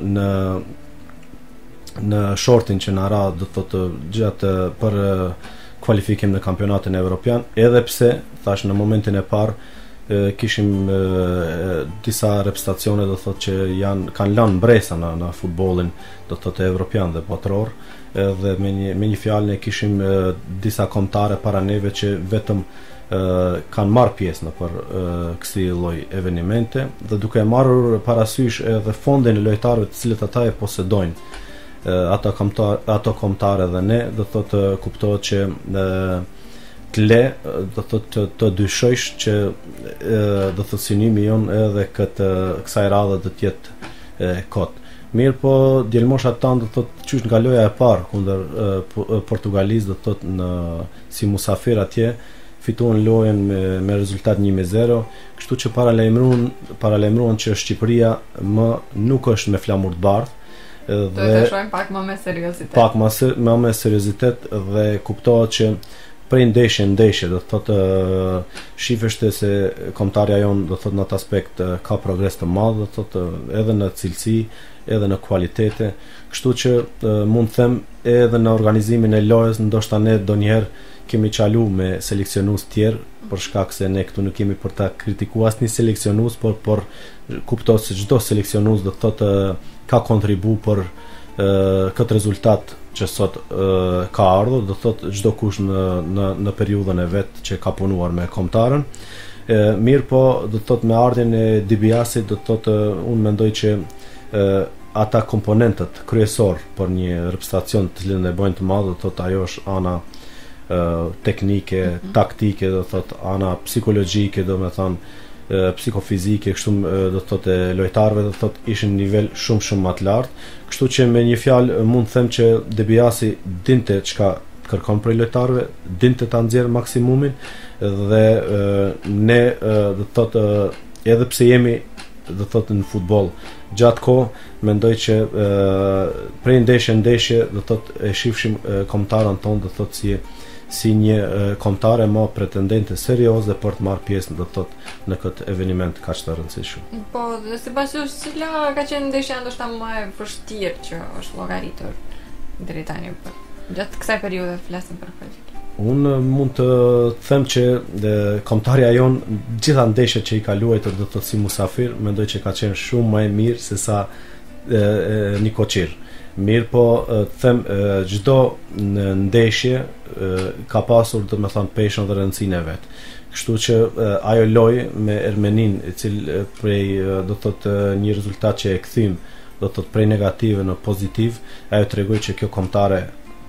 [SPEAKER 5] në shortin që na ra do të thotë gjatë për kualifikim në kampionatin evropian, edhe pse thash në momentin e parë kishim disa reprezentacione do të thotë që kanë lënë bresa në futbollin do të thotë evropian dhe botror, edhe me një fjalë ne kishim disa kombëtare para neve që vetëm kanë marrë pjesë në për kësi lloj evenimente, dhe duke marrur parasysh edhe fondin e lojtarëve të cilët ata e posedojnë ato kombëtare dhe ne, do thotë kuptohet që të le, do thotë të dyshojsh që do thotë synimi jon edhe kësaj radhe do të jetë kot. Mirë po, djelmoshat tanë do thotë qysh nga loja e parë kundër Portugalisë, do thotë si musafir atje fituan lojën me rezultat 1-0, kështu që paralajmëruan që Shqipëria nuk është me flamur të bardhë.
[SPEAKER 4] Do të shohim pak më me seriozitet.
[SPEAKER 5] Pak më me seriozitet dhe kuptohet që prej ndeshje, do thotë shifeshte se kombëtarja jon do thotë në atë aspekt ka progres të madh, do thotë edhe në cilësi, edhe në kualitete, kështu që mund të them edhe në organizimin e lojës ndoshta ne donjëherë kemi qalu me seleksionues tjerë, për shkak se ne këtu nuk kemi për ta kritikuar asnjë seleksionues, por kuptohet se çdo seleksionues do thotë ka kontribu për këtë rezultat që sot ka ardhur, do thotë çdo kush në periudhën e vet që ka punuar me kombëtarën. Mirë po, do thotë me ardhjen e Dibiasit, do thotë unë mendoj që ata komponentët kryesor për një reprezentacion të cilën e bojnë të madh, do thotë ajo është ana teknike, taktike, do thotë ana psikologjike, do me thonë psikofizike, kështu do thotë lojtarëve do thotë ishin në nivel shumë më të lartë, kështu që me një fjalë mund të them që Debiasi dinte çka kërkon prej lojtarëve, dinte ta nxjerrë maksimumin dhe ne do thotë edhe pse jemi do thotë në futboll gjatë kohë, mendoj që prej ndeshje do thotë e shifshim kombëtarën tonë do thotë si një kombëtare më pretendente serioze për të marrë pjesë do thotë në këtë eveniment kaq të rëndësishëm.
[SPEAKER 4] Po, sipas jush, cila ka qenë ndeshja ndoshta më e vështirë që është llogaritur deri tani? Gjatë kësaj periudhe flasim për kualifikim.
[SPEAKER 5] Unë mund të them që kombëtarja jon gjitha ndeshjet që i ka luajtur do thotë si musafir, mendoj që ka qenë shumë më e mirë se sa Nikoqir. Mirë po, them çdo ndeshje ka pasur do të thonë peshën dhe rëndësinë e vet. Kështu që ajo lojë me Ermenin, i cili prej do thotë një rezultat që e kthym do thotë prej negative në pozitiv, ajo tregoi që kjo kombëtare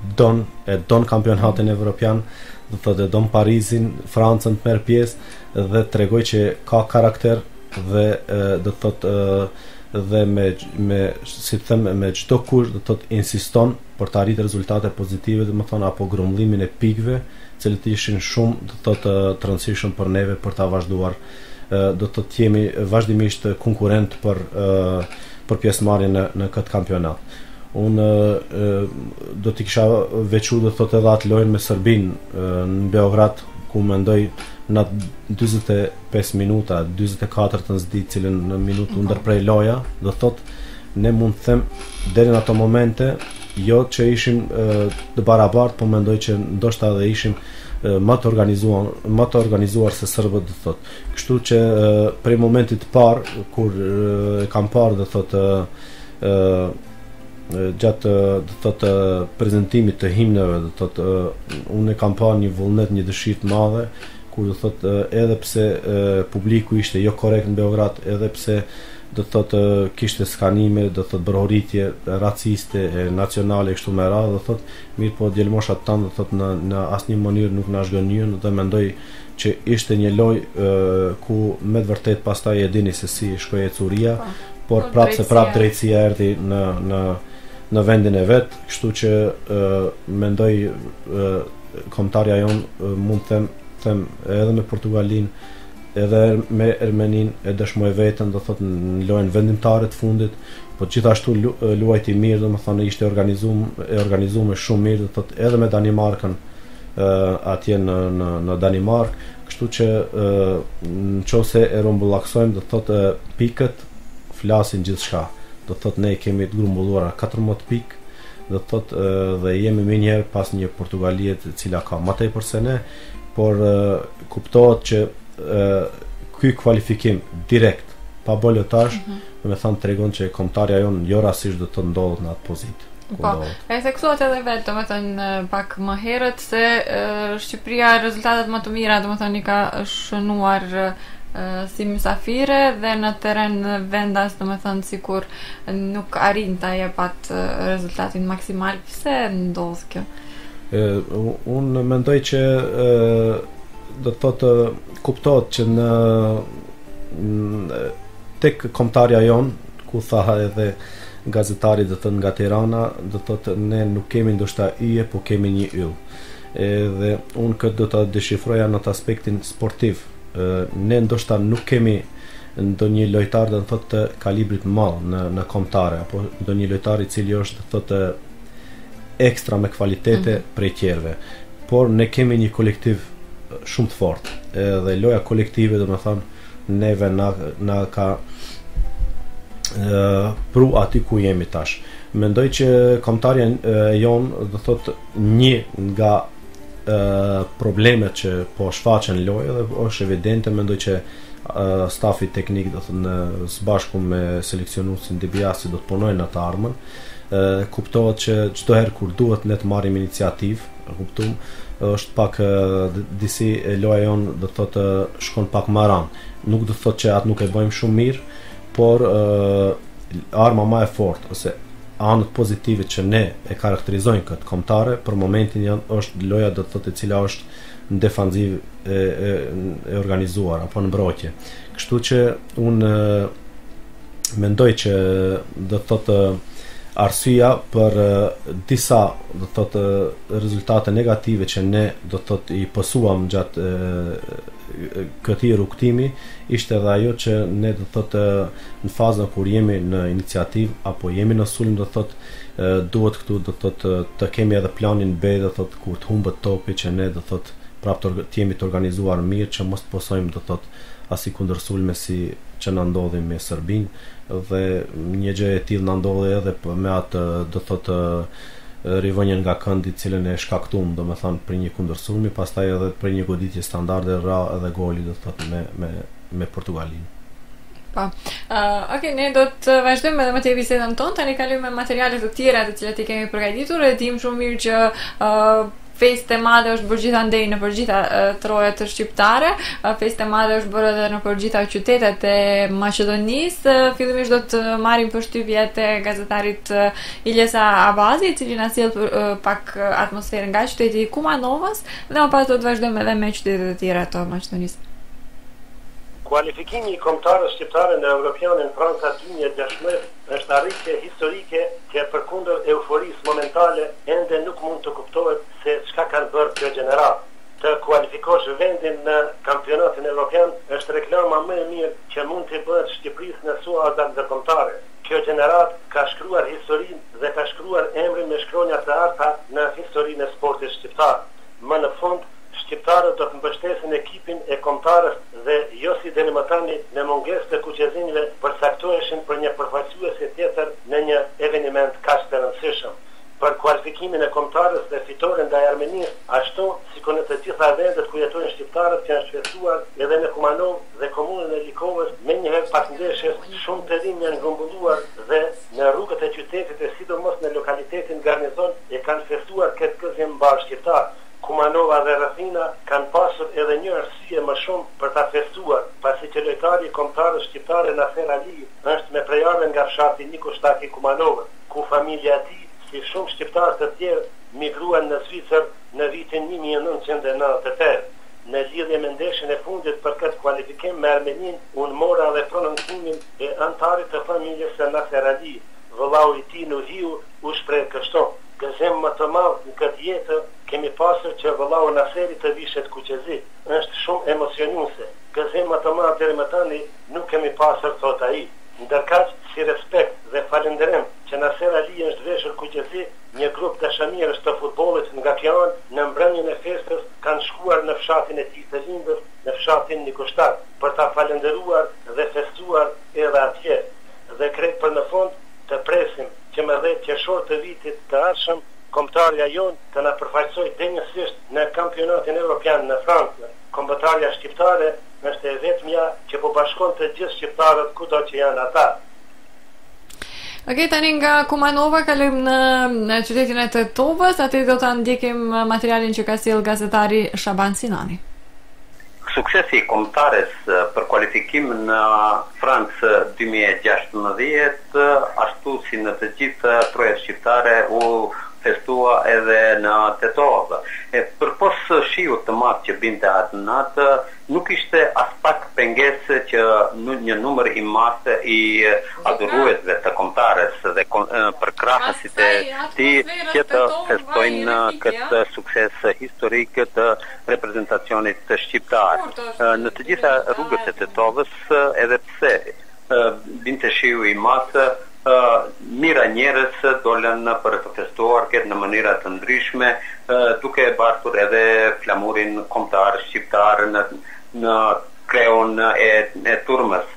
[SPEAKER 5] don kampionatin evropian, do thotë don Parisin, Francën të merr pjesë dhe tregoi që ka karakter dhe do të thotë dhe si të them me çdo kush do të thotë insiston për të arritur rezultate pozitive, domethënë apo grumbullimin e pikëve, cilët ishin shumë do të thotë të rëndësishëm për neve për ta vazhduar, do të thotë jemi vazhdimisht konkurrent për pjesëmarrjen në këtë kampionat. Unë do t'i kisha veçuar do të thotë edhe atë lojën me Serbinë në Beograd, ku mendoj në 45 minuta, 44 të nëzdi cilën në minutë ndërprej loja, do thotë ne mund të them deri në ato momente jo që ishim të barabartë, po mendoj që ndoshta edhe ishim më të organizuar se serbët, do thotë. Kështu që prej momentit të parë kur kam parë do thotë gjatë do thotë prezantimit të himneve, do thotë unë kam parë një vullnet, një dëshirë të madhe, kur do thotë edhe pse publiku ishte jo korrekt në Beograd, edhe pse do thotë kishte skanime, do thotë bërhoritje raciste, nacionale kështu me radhë, do thotë mirë, po djelmoshat tanë do thotë në asnjë mënyrë nuk na zgënjyen, dhe mendoj që ishte një lojë ku me të vërtet pastaj e dini se si shkoi ecuria, por prapë drejtësia erdhi në vendin e vet, kështu që mendoj kombëtarja jon mund të them edhe me Portugalin, edhe me Ermenin e dëshmoj veten, do thotë në lojën vendimtare të fundit, po gjithashtu luajti mirë, domethënë ishte organizuar shumë mirë, do thotë edhe me Danimarkën atje në Danimark, kështu që nëse e rumbullaksojmë, do thotë pikët flasin gjithçka. Do thotë ne kemi të grumbulluara 14 pikë, do thotë dhe jemi më njëherë pas një Portugalie e cila ka më tepër se ne, por kuptohet që ky kualifikim direkt pa bolotazh, do të thonë tregon që kombëtarja jon jo rastisht do të ndodhet në atë pozitë.
[SPEAKER 4] Po, e theksuat edhe vetë, do të thënë pak më herët se Shqipëria rezultatet më të mira, do të thënë i ka shënuar si mysafire dhe në teren vendas, do të thënë sikur nuk arrin ta jepat rezultatin maksimal. Pse ndodh kjo?
[SPEAKER 5] Unë mendoj që do të thotë kuptohet që tek kombëtarja jon, ku tha edhe gazetari do të thënë nga Tirana, do të thotë ne nuk kemi ndoshta yje, po kemi një yll. Dhe unë këtë do ta deshifroja në atë aspektin sportiv. Ne ndoshta nuk kemi ndonjë lojtar do të thotë të kalibrit të madh në kombëtare, apo ndonjë lojtar i cili është do të thotë ekstra me kvalitete prej tjerëve, por ne kemi një kolektiv shumë të fortë, dhe loja kolektive do të thonë neve na ka pru aty ku jemi tash. Mendoj që kombëtarja jon do thotë një nga problemet që po shfaqen lojë, dhe është evidente, mendoj që stafi teknik do thonë së bashku me seleksionuesin Dibiasi do të punojnë në atë armën. Kuptohet që çdo herë kur duhet ne të marrim iniciativë, kuptum, është pak disi loja jon do thotë shkon pak maran. Nuk do thotë që atë nuk e bëjmë shumë mirë, por arma më e fortë ose anët pozitive që ne e karakterizojnë këtë kombëtare për momentin është loja do të thotë e cila është në defanziv e organizuar apo në mbrojtje. Kështu që unë mendoj që do të thotë arsyeja për disa do të thotë rezultate negative që ne do të thotë i pësuam gjatë këtij rrugtimi ishte edhe ajo që ne do të thotë në fazën kur jemi në iniciativë apo jemi në sulm, do të thotë duhet këtu do të thotë të kemi edhe planin B, do të thotë kur të humbet topi që ne do të thotë prapë të jemi të organizuar mirë, që mos të posojmë do të thotë as i kundërsulme si që na ndodhi me Serbinë, dhe një gjë e tillë na ndodhi edhe me atë do të thotë rivënjen nga këndi cilën e shkaktuam, domethënë për një kundërsulmi, pastaj edhe për një goditje standarde ra edhe goli do të thotë me Portugalin.
[SPEAKER 4] Po. Okej, ne do të vazhdojmë edhe më tej bisedën tonë, tani kalojmë me materiale të tjera të cilat i kemi përgatitur, e dim shumë mirë që festa e madhe është bërë gjithandej në përgjithta trojet shqiptare. Festa e madhe është bërë edhe në përgjithta qytetet e Maqedonisë. Fillimisht do të marrim përshtypjet e gazetarit Iljesa Abazi, i cili na sjell pak atmosferën nga qyteti i Kumanovës, dhe më pas do të vazhdojmë edhe me qytetet e tjera të Maqedonisë.
[SPEAKER 12] Kualifikimi i kombëtarëve shqiptare në Europianin Franca 2016 është arritje historike që përkundër euforisë momentale ende nuk mund të kuptohet se çka kanë bërë kjo gjenerat. Të kualifikosh vendin në kampionatin evropian është reklama më e mirë që mund të bëhet Shqipërisë në suazat ndërkombëtare. Kjo gjenerat ka shkruar historinë dhe ka shkruar emrin me shkronja të arta në historinë e sportit shqiptar. Më në fund, shqiptarët do të mbështesin ekipin e kombëtarës dhe jo si denimatani në mungesë të kuqezimeve përcaktoheshin për një përfaqësuese tjetër në një eveniment kaq të rëndësishëm. Për kualifikimin e kombëtarës dhe fitoren ndaj Armenisë, ashtu sikur në të gjitha vendet ku jetojnë shqiptarët që janë shfrytzuar edhe në Kumanov dhe komunën e Likovës, menjëherë pas ndeshjes shumë të rinj janë grumbulluar dhe në rrugët e qytetit e sidomos në lokalitetin Garnizon e kanë festuar këtë gëzim mbar shqiptar. Kumanova dhe Rafina kanë pasur edhe një arsye më shumë për ta festuar, pasi që lojtari i kombëtarës shqiptare Naser Ali është me prejardhje nga fshati Nikoshtak i Kumanovës, ku familja e tij si shumë shqiptarë të tjerë migruan në Zvicër në vitin 1998. Në lidhje me ndeshjen e fundit për këtë kualifikim me Armeninë, unë mora dhe prononcimin e antarit të familjes së Naser Ali, vëllau i tij Nuhiu u shpreh kështu: gëzim më të madh në këtë jetë kemi pasur që vëllau Naseri të vishet kuqezi. Është shumë emocionuese. Gëzim më të madh deri më tani nuk kemi pasur, thot ai. Ndërkaq, si respekt dhe falënderim që Naser Ali është veshur kuqezi, një grup dashamirësh të futbollit nga kjo anë në mbrëmjen e festës kanë shkuar në fshatin e tij të lindër, në fshatin Nikoshtak, për ta falënderuar dhe festuar edhe atje. Dhe krejt për në fund të presim që më 10 qershor të vitit të ardhshëm kombëtarja jon të na përfaqësojë denjësisht në kampionatin evropian në Francë. Kombëtarja shqiptare është e vetmja që po bashkon të gjithë shqiptarët kudo që janë ata.
[SPEAKER 4] Okej, tani nga Kumanova kalojmë në qytetin e Tetovës, aty do ta ndjekim materialin që ka sjell gazetari Shaban Sinani.
[SPEAKER 13] Suksesi i kombëtares për kualifikim në Francë 2016, ashtu si në të gjitha trojet shqiptare u festua edhe në Tetovë. Përpos shiut të madh që binte atë natë, nuk ishte as pak pengesë që një numër i madh i adhuruesve të kombëtares dhe për krahësit e tij që të festojnë këtë sukses historik të reprezentacionit shqiptar. Në të gjitha rrugët e Tetovës, edhe pse binte shiu i madh, mira njerëz dolën për të festuar këtë në mënyra të ndryshme, duke bartur edhe flamurin kombëtar shqiptar në kreun e turmës.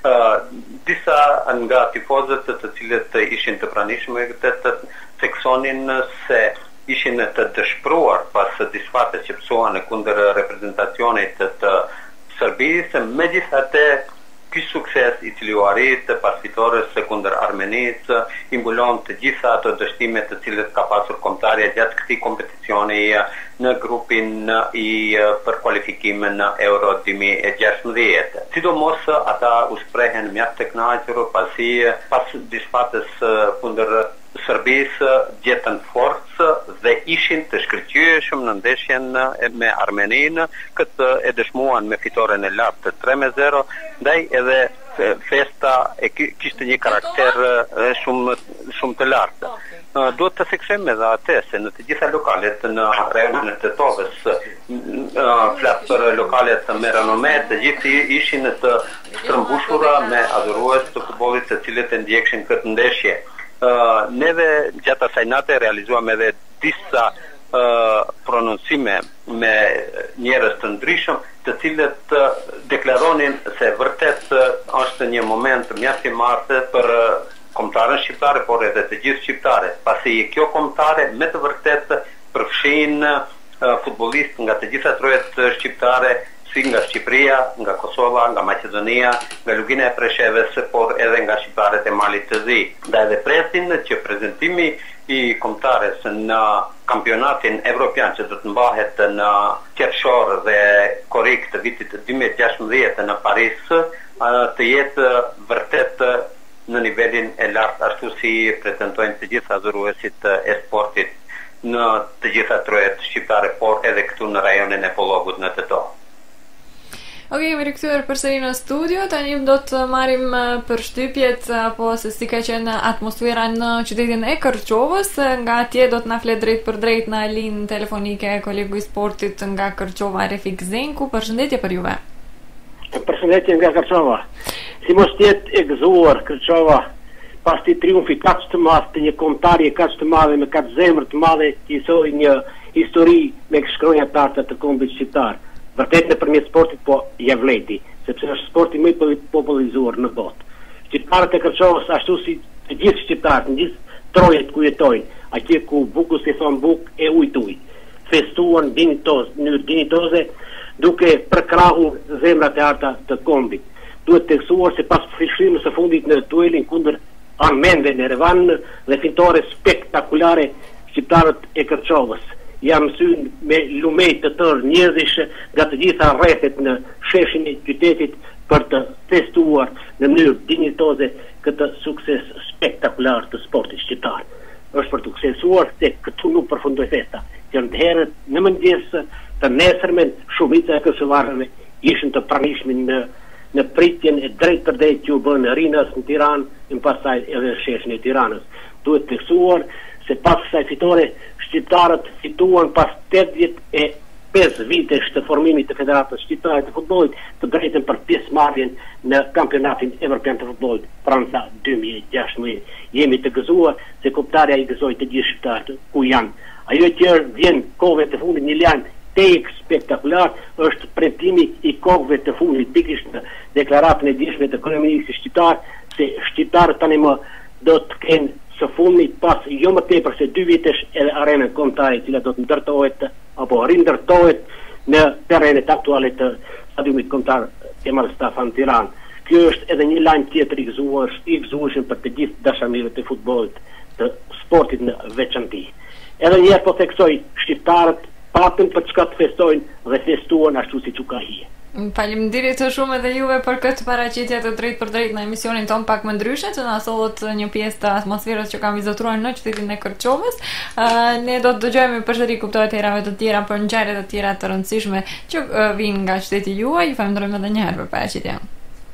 [SPEAKER 13] Disa nga tifozët të cilët ishin të pranishëm të theksonin se ishin të dëshpëruar pas disfates që pësuan kundër reprezentacionit të Serbisë, megjithatë ky sukses i cili u arrit pas fitores kundër Armenisë i mbulon të gjitha ato dështimet të cilët ka pasur kombëtarja gjatë këtij kompeticioni në grupin i për kualifikimin në Euro 2016. Sidomos ata u sprehen mjaft të kënaqur pasi pas disfates kundër Serbisë gjetën forcë dhe ishin të shkëlqyeshëm në ndeshjen me Armeninë, këtë e dëshmuan me fitoren e lartë 3-0, ndaj edhe festa e kishte një karakter shumë të lartë. Duhet të theksojmë edhe atë se në të gjitha lokalet në rajonin e Tetovës, flas për lokalet me renome, të gjithë ishin të strëmbushura me adhurues të futbollit të cilët e ndjekshin këtë ndeshje. Neve gjatë asaj nate realizuam edhe disa prononcime me njerëz të ndryshëm, të cilët deklaronin se vërtet është një moment mjaft i madh për kombëtarën shqiptare, por edhe të gjithë shqiptarët, pasi kjo kombëtare me të vërtet përfshin futbollistë nga të gjitha trojet shqiptare, si nga Shqipëria, nga Kosova, nga Maqedonia, nga Lugina e Preshevës, por edhe nga shqiptarët e Malit të Zi. Dhe edhe presin që prezentimi i kombëtares në kampionatin evropian që do të mbahet në qershor dhe korrik të vitit 2016 në Paris të jetë vërtet në nivelin e lartë, ashtu si pretendojnë të gjitha adhuruesit e sportit në të gjitha trojet shqiptare, por edhe këtu në rajonin e Pollogut në Tetovë.
[SPEAKER 4] Ok, jemi rikthyer përsëri në studio. Tani do të marrim përshtypjet apo se si ka qenë atmosfera në qytetin e Kërqovës. Nga atje do të na flet drejt për drejt në linë telefonike kolegu i sportit nga Kërqova Refik Zenku. Përshëndetje për juve.
[SPEAKER 14] Përshëndetje nga Kërqova. Si mos tjetë e gëzuar Kërqova pas të triumfi kaq të madh të një kombëtari kaq të madhe me kaq zemër të madhe që i soi një histori me shkronjatarë të kombit shqiptar. Vërtet nëpërmjet sportit po ja vleti, sepse është sporti më i popullarizuar në botë. Shqiptarët e Kërqovës ashtu si të gjithë shqiptarët, në gjithë trojet ku jetojnë, atje ku buku si thon buk e ujtuj, festuan dinitoze duke përkrahur zemrat e arta të kombit. Duhet teksuar se pas frishimit së fundit në duelin kundër Armendve në Erevan dhe fitore spektakulare, shqiptarët e Kërqovës jam mësyn me lumej të tërë njerëzish nga të gjitha rrethet në sheshin e qytetit për të festuar në mënyrë dinjitoze këtë sukses spektakular të sportit shqiptar. Është për të suksesuar se këtu nuk përfundoi festa, që në herët në mëngjes të nesërmen shumica e kërcëvarëve ishin të pranishme në pritjen e drejt për drejt që u bën në Rinas në Tiranë, në pastaj edhe në sheshin e Tiranës. Duhet të teksuar se pas kësaj fitore shqiptarët fituan pas 85 vitesh të formimit të Federatës Shqiptare të Futbollit të drejtën për pjesëmarrjen në kampionatin evropian të futbollit Franca 2016. Jemi të gëzuar se kombëtarja i gëzoi të gjithë shqiptarët ku janë. Ajo që vjen kohëve të fundit një lajm tek spektakular është premtimi i kohëve të fundit pikërisht në deklaratën e dishme të kryeministit shqiptar se shqiptarët tani më do të kenë së fundi pas jo më tepër se 2 vitesh edhe arenën kombëtare e cila do të ndërtohet apo rindërtohet në terrenet aktuale të stadiumit kombëtar Kemal Stafan Tiranë. Kjo është edhe një lajm tjetër i gëzueshëm për të gjithë dashamirët e futbollit të sportit në veçanti. Edhe një herë po theksoj, shqiptarët patën për çka të festojnë dhe festuan ashtu siç u ka hije.
[SPEAKER 4] Faleminderit shumë edhe juve për këtë paraqitje të drejt për drejt në emisionin ton Pak më ndryshe, që na sollet një pjesë të atmosferës që kam vizituar në qytetin e Kërqovës. Ne do të dëgjojmë përsëri kuptohet herave të tjera për ngjarje të tjera të rëndësishme që vijnë nga qyteti juaj. Ju falenderojmë edhe një herë për paraqitjen.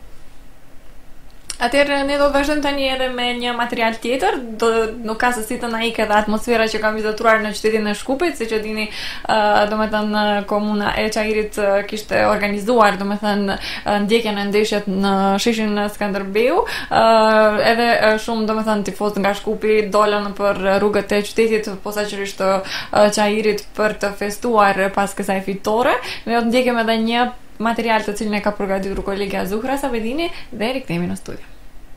[SPEAKER 4] Atëherë ne do të vazhdojmë tani edhe me një material tjetër, nuk ka se si të na ikë edhe atmosfera që kam vizituar në qytetin e Shkupit, siç e dini, domethënë komuna e Çajirit kishte organizuar domethënë ndjekjen e ndeshjet në sheshin Skënderbeu, edhe shumë domethënë tifozë nga Shkupi dolën për rrugët e qytetit posaçërisht të Çajirit për të festuar pas kësaj fitore. Ne do të ndjekim edhe një material të cilin e ka përgatitur kolegja Zuhra Sabedini dhe rikthehemi në studio.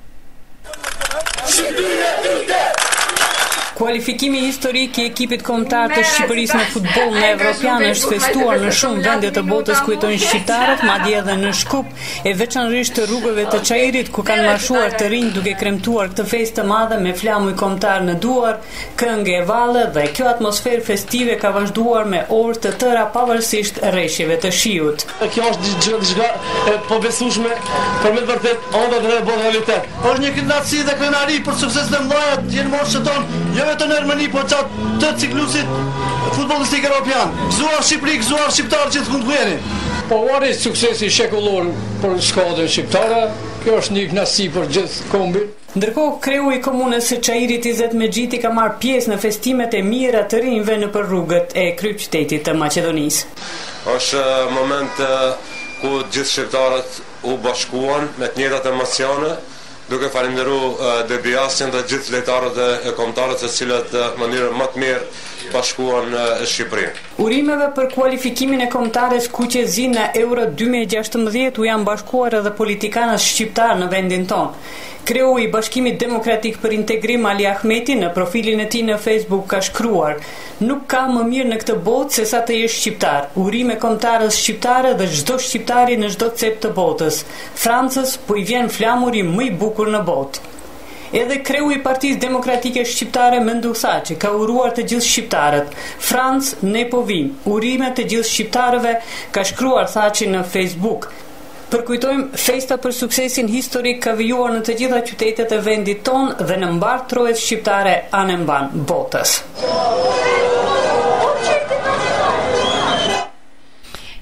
[SPEAKER 6] Kualifikimi historik i ekipit kombëtar të Shqipërisë në futboll në Evropian është festuar në shumë vende të botës ku jetojnë shqiptarët, madje edhe në Shkup, e veçanërisht të rrugëve të Çajirit ku kanë marshuar të rinj duke kremtuar këtë festë të madhe me flamuj kombëtar në duar, këngë e valle dhe kjo atmosferë festive ka vazhduar me orë të tëra pavarësisht rreshjeve të shiut.
[SPEAKER 15] Kjo është diçka e pabesueshme për me vërtet onda dhe bota realitet. Është një kënaqësi dhe krenari për suksesin e mëdha të jenëmorshë tonë. Vetëm në Ermeni, po qatë të ciklusit futbollistik europian. Gëzuar Shqipëri, gëzuar shqiptarë që të këndë kujeni.
[SPEAKER 16] Po arrit suksesi shekullor për skuadrën shqiptare, kjo është një kënaqësi për gjithë kombin.
[SPEAKER 6] Ndërkohë, kreu i komunës së Çajirit Izet Mexhiti ka marrë pjesë në festimet e mira të rinjve në rrugët e kryqëzitetit të Maqedonisë.
[SPEAKER 17] Është moment ku gjithë shqiptarët u bashkuan me të njëjtat emocione, duke falenderuar debiasin dhe gjithë lojtarët e kombëtarët të cilët në mënyrë më të mirë bashkuan në Shqipëri.
[SPEAKER 6] Urimeve për kualifikimin e kombëtares Kuqezi në Euro 2016 u janë bashkuar edhe politikanët shqiptar në vendin tonë. Kreu i Bashkimit Demokratik për Integrim Ali Ahmeti në profilin e tij në Facebook ka shkruar: "Nuk ka më mirë në këtë botë se sa të jesh shqiptar. Urime kombëtarës shqiptare dhe çdo shqiptari në çdo cep të botës. Francës po i vjen flamuri më i bukur në botë." Edhe kreu i Partisë Demokratike Shqiptare Mendu Saçi ka uruar të gjithë shqiptarët. "Francë, ne po vim. Urime të gjithë shqiptarëve", ka shkruar Saçi në Facebook. Përkujtojmë, festa për suksesin historik ka vijuar në të gjitha qytetet e vendit ton dhe në mbar trojet shqiptare anë mban botës.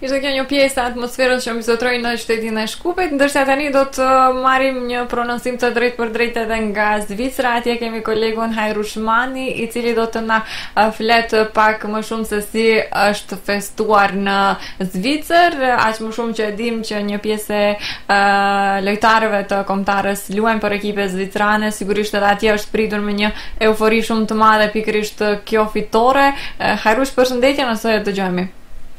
[SPEAKER 4] Ishte kjo një pjesë e atmosferës që mbizotroi në qytetin e Shkupit, ndërsa tani do të marrim një pronostim të drejtë për drejtë edhe nga Zvicra. Atje kemi kolegun Hajrush Mani, i cili do të na flet pak më shumë se si është festuar në Zvicër, aq më shumë që e dim që një pjesë e lojtarëve të kombëtarës luajnë për ekipe zvicrane, sigurisht edhe atje është pritur me një eufori shumë të madhe pikërisht kjo fitore. Hajrush, përshëndetje, nëse e dëgjojmë.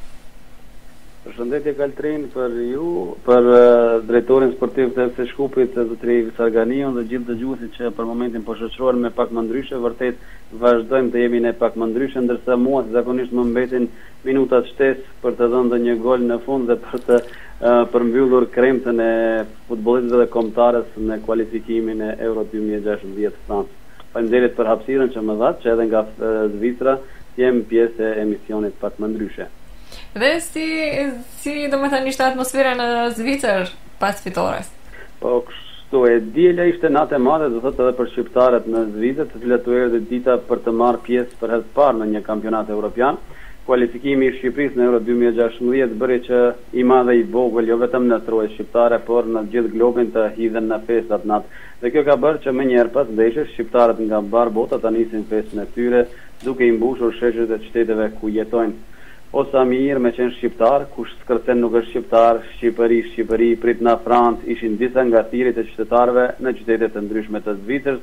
[SPEAKER 18] Përshëndetje Kaltrin, për ju, për drejtorin sportiv të FC Shkupit, zotëri Sarganion dhe gjithë dëgjuesit që për momentin po shoqërohen me pak më ndryshe, vërtet vazhdojmë të jemi ne pak më ndryshe, ndërsa mua zakonisht më mbetin minutat shtesë për të dhënë dhe një gol në fund dhe për të përmbyllur kremtën e futbollistëve dhe kombëtarës në kualifikimin e Euro 2016 Francë. Faleminderit për hapësirën që më dhat, që edhe nga Zvicra jem pjesë e emisionit pak më ndryshe.
[SPEAKER 4] Dhe si do me thënë ishte atmosfera në Zvicër pas fitores?
[SPEAKER 18] Po kështu e diela ishte natë e madhe, do thotë edhe për shqiptarët në Zvicër, të cilët u erdhi dita për të marrë pjesë për herë të parë në një kampionat evropian. Kualifikimi i Shqipërisë në Euro 2016 bëri që i madhe i vogël, jo vetëm në troje shqiptare, por në gjithë globin të hidhen në festat natë. Dhe kjo ka bërë që më njëherë pas ndeshjes shqiptarët nga mbar bota ta nisin festën e tyre, duke i mbushur sheshet e qyteteve ku jetojnë. O sa mirë me qenë shqiptar, kush skërcen nuk është shqiptar, Shqipëri, prit na Francë, ishin disa nga thirrjet e qytetarëve në qytete të ndryshme të Zvicrës,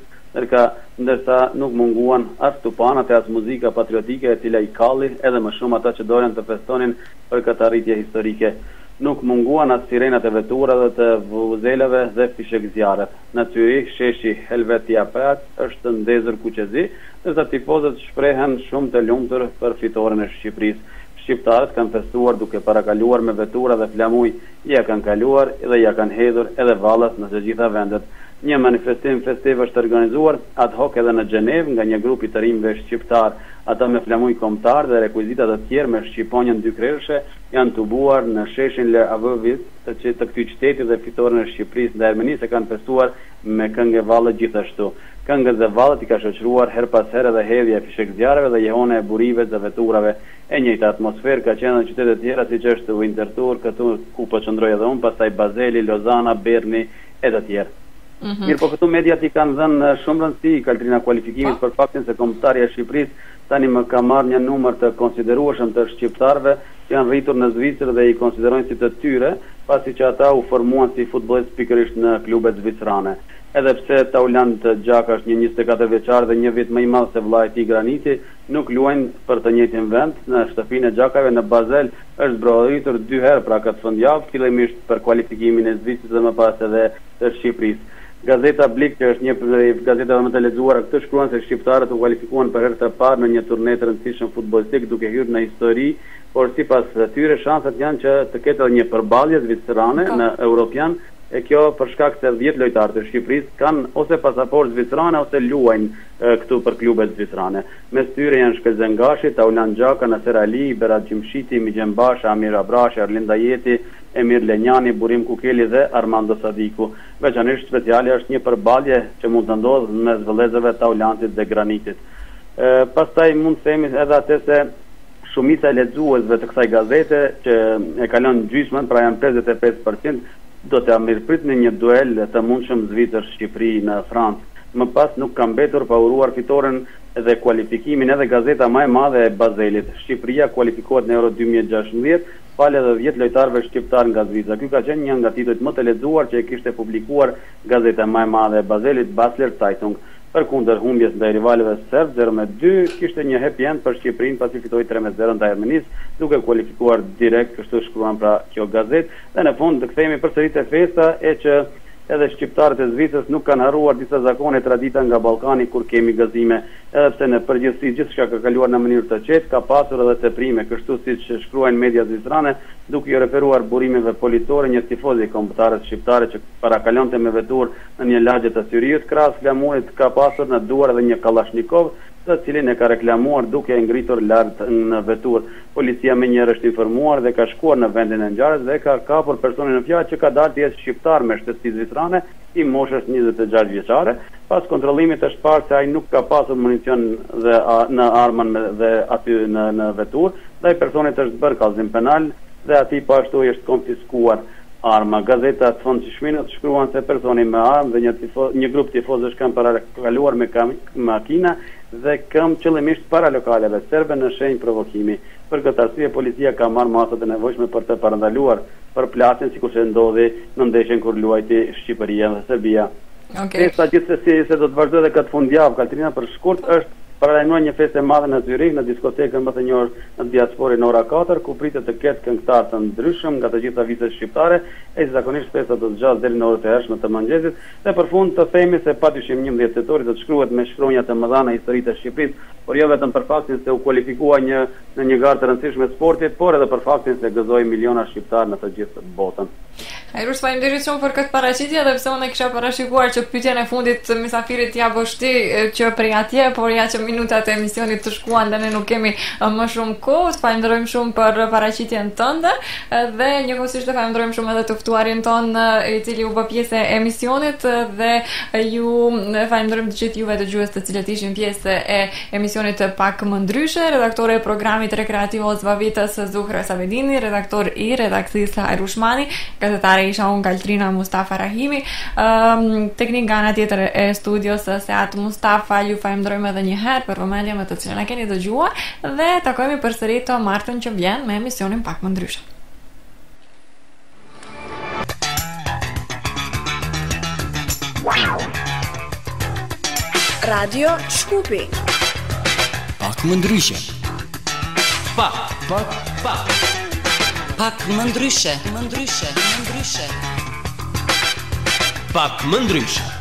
[SPEAKER 18] ndërsa nuk munguan as tupanat e as muzika patriotike e cila i kalli edhe më shumë ata që dojen të festonin për këtë arritje historike. Nuk munguan as sirenat e veturave të vuvuzelave dhe fishek zjarret. Në Zyrich, sheshi Helvetia Prag është ndezur kuqezi, ndërsa tifozët shprehen shumë të lumtur për fitoren e Shqipërisë. Shqiptarët kanë festuar duke parakaluar me vetura dhe flamuj, ja kanë kaluar dhe ja kanë hedhur edhe vallat në të gjitha vendet. Një manifestim festiv është organizuar ad hoc edhe në Gjenevë nga një grup i të rinjve shqiptar. Ata me flamuj kombëtar dhe rekvizita të tjerë me shqiponjën dykrerëshe janë tubuar në sheshin Le Havre të këtij qyteti dhe fitoren e Shqipërisë ndaj Armenisë kanë festuar me këngë valle gjithashtu. Këngët dhe vallet i ka shoqëruar her pas here dhe hedhja e fishek zjarreve dhe jehone e burive dhe veturave. E njëjta atmosferë ka qenë në qytete të tjera siç është Winterthur, këtu ku po qëndroj edhe unë, pastaj Bazeli, Lozana, Berni e të tjerë. Mirë, po këtu mediat i kanë dhënë shumë rëndësi Kaltrina kualifikimit për faktin se kombëtarja e Shqipërisë tani më ka marrë një numër të konsiderueshëm të shqiptarëve që janë rritur në Zvicër dhe i konsiderojnë si të tyre, pasi që ata u formuan si futbollistë pikërisht në klubet zvicrane. Edhe pse Taulant Gjaka është një 24 vjeçar dhe një vit më i madh se vllai i tij Graniti, nuk luajnë për të njëjtin vend. Në shtëpinë e Gjakave në Bazel është zbrodhur 2 herë pra këtë fundjavë, fillimisht për kualifikimin e Zvicrës dhe më pas edhe të Shqipërisë. Gazeta Blik, që është një prej gazetave më të lexuara, këtë shkruan se shqiptarët u kualifikuan për herë të parë në një turne të rëndësishëm futbollistik duke hyrë në histori, por sipas tyre shanset janë që të ketë edhe një përballje zvicrane në Europian, e kjo për shkak se 10 lojtarë të Shqipërisë kanë ose pasaportë zvicrane ose luajnë këtu për klubet zvicrane. Mes tyre janë Shkelzen Gashi, Taulant Gjaka, Nasser Ali, Berat Gjimshiti, Migjen Basha, Amir Abrashi, Arlinda Jeti, Emir Lenjani, Burim Kukeli dhe Armando Sadiku. Veçanërisht speciale është një përballje që mund të ndodhë mes vëllezërve Taulantit dhe Granitit. Pastaj mund të themi edhe atë se shumica e lexuesve të kësaj gazete që e kalon gjysmën, pra janë 55%, do të mirëpritni një duel të mundshëm Zvicër-Shqipëri në Francë. Më pas nuk ka mbetur pa uruar fitoren dhe kualifikimin edhe gazeta më e madhe e Bazelit. Shqipëria kualifikohet në Euro 2016 falë edhe 10 lojtarëve shqiptar nga Zvicra. Ky ka qenë një nga titujt më të lexuar që e kishte publikuar gazeta më e madhe e Bazelit, Basler Zeitung. Përkundër humbjes ndaj rivalëve serb 0-2, kishte një happy end për Shqipërinë pasi fitoi 3-0 ndaj Armenisë, duke kualifikuar direkt, kështu shkruan pra kjo gazetë. Dhe në fund të kthehemi përsëri te festa e që edhe shqiptarët e Zvicrës nuk kanë harruar disa zakone tradita nga Ballkani kur kemi gëzime, edhe pse në përgjithësi gjithçka ka kaluar në mënyrë të qetë, ka pasur edhe teprime, kështu siç shkruajnë media zvicrane, duke i referuar burimeve politore një tifoz i kombëtarës shqiptare që parakalonte me veturë në një lagje të Syriut, krahas flamurit ka pasur në duar edhe një Kalashnikov, të cilin e ka reklamuar duke e ngritur lart në veturë. Policia më njëherë është informuar dhe ka shkuar në vendin e ngjarjes dhe ka kapur personin në fjalë që ka dalë të jetë shqiptar me shtesë zvicrane i moshës 26 vjeçare. Pas kontrollimit është parë se ai nuk ka pasur municion dhe në armën dhe aty në veturë, dhe ai personit është bërë kallëzim penal dhe ati po ashtu i është konfiskuar arma. Gazeta të fund shminët shkruan se personi me armë dhe një grup tifozësh kanë parakaluar me makina dhe këmbë qëllimisht para lokaleve serbe në shenjë provokimi. Për këtë arsye policia ka marrë masat e nevojshme për të parandaluar përplasjen sikur se ndodhi në ndeshjen kur luajti Shqipëria dhe Serbia. Festa gjithsesi se do të vazhdojë edhe këtë fundjavë, Katrina, për shkurt është paralajmëruar një festë e madhe në Zyrich në diskotekën më të njohur në diasporën në ora 4, ku pritet të ketë këngëtarë të ndryshëm nga të gjitha vitet shqiptare, e zakonisht festa do të zgjasë deri në orët e hershme të mëngjesit, dhe për fund të themi se padyshim 11 tetori do të shkruhet me shkronja të mëdha në historitë e Shqipërisë, por jo vetëm për faktin se u kualifikua në një garë të rëndësishme sportit, por edhe për faktin se gëzoi miliona shqiptarë në të gjithë botën.
[SPEAKER 4] Ajrush, faleminderit shumë për këtë paraqitje, dhe pse unë kisha parashikuar që pyetjen e fundit të misafirit ja bështi që prej atje, por ja që minutat e emisionit të shkuan dhe ne nuk kemi më shumë kohë. Falenderojmë shumë për paraqitjen tënde dhe njëkohësisht falenderojmë shumë edhe të ftuarin ton i cili u bë pjesë e emisionit, dhe ju falenderojmë të gjithë juve dëgjues të cilët ishin pjesë e emisionit Pak më ndryshe. Redaktore e programit rekreativ Ozvavitës Zuhra Savedini, redaktor i redakcisë Ajrush Mani, gazetare isha unë Galtrina Mustafa Rahimi, teknik nga ana tjetër e studios Seat Mustafa. Ju falenderojmë edhe një herë për vëmendjen me të cilën e keni dëgjuar dhe takojmë përsëri të martën që vjen me emisionin Pak më ndryshe.
[SPEAKER 1] Radio Shkupi.
[SPEAKER 2] Pak më ndryshe. Pak më ndryshe.
[SPEAKER 3] Pak më ndryshe.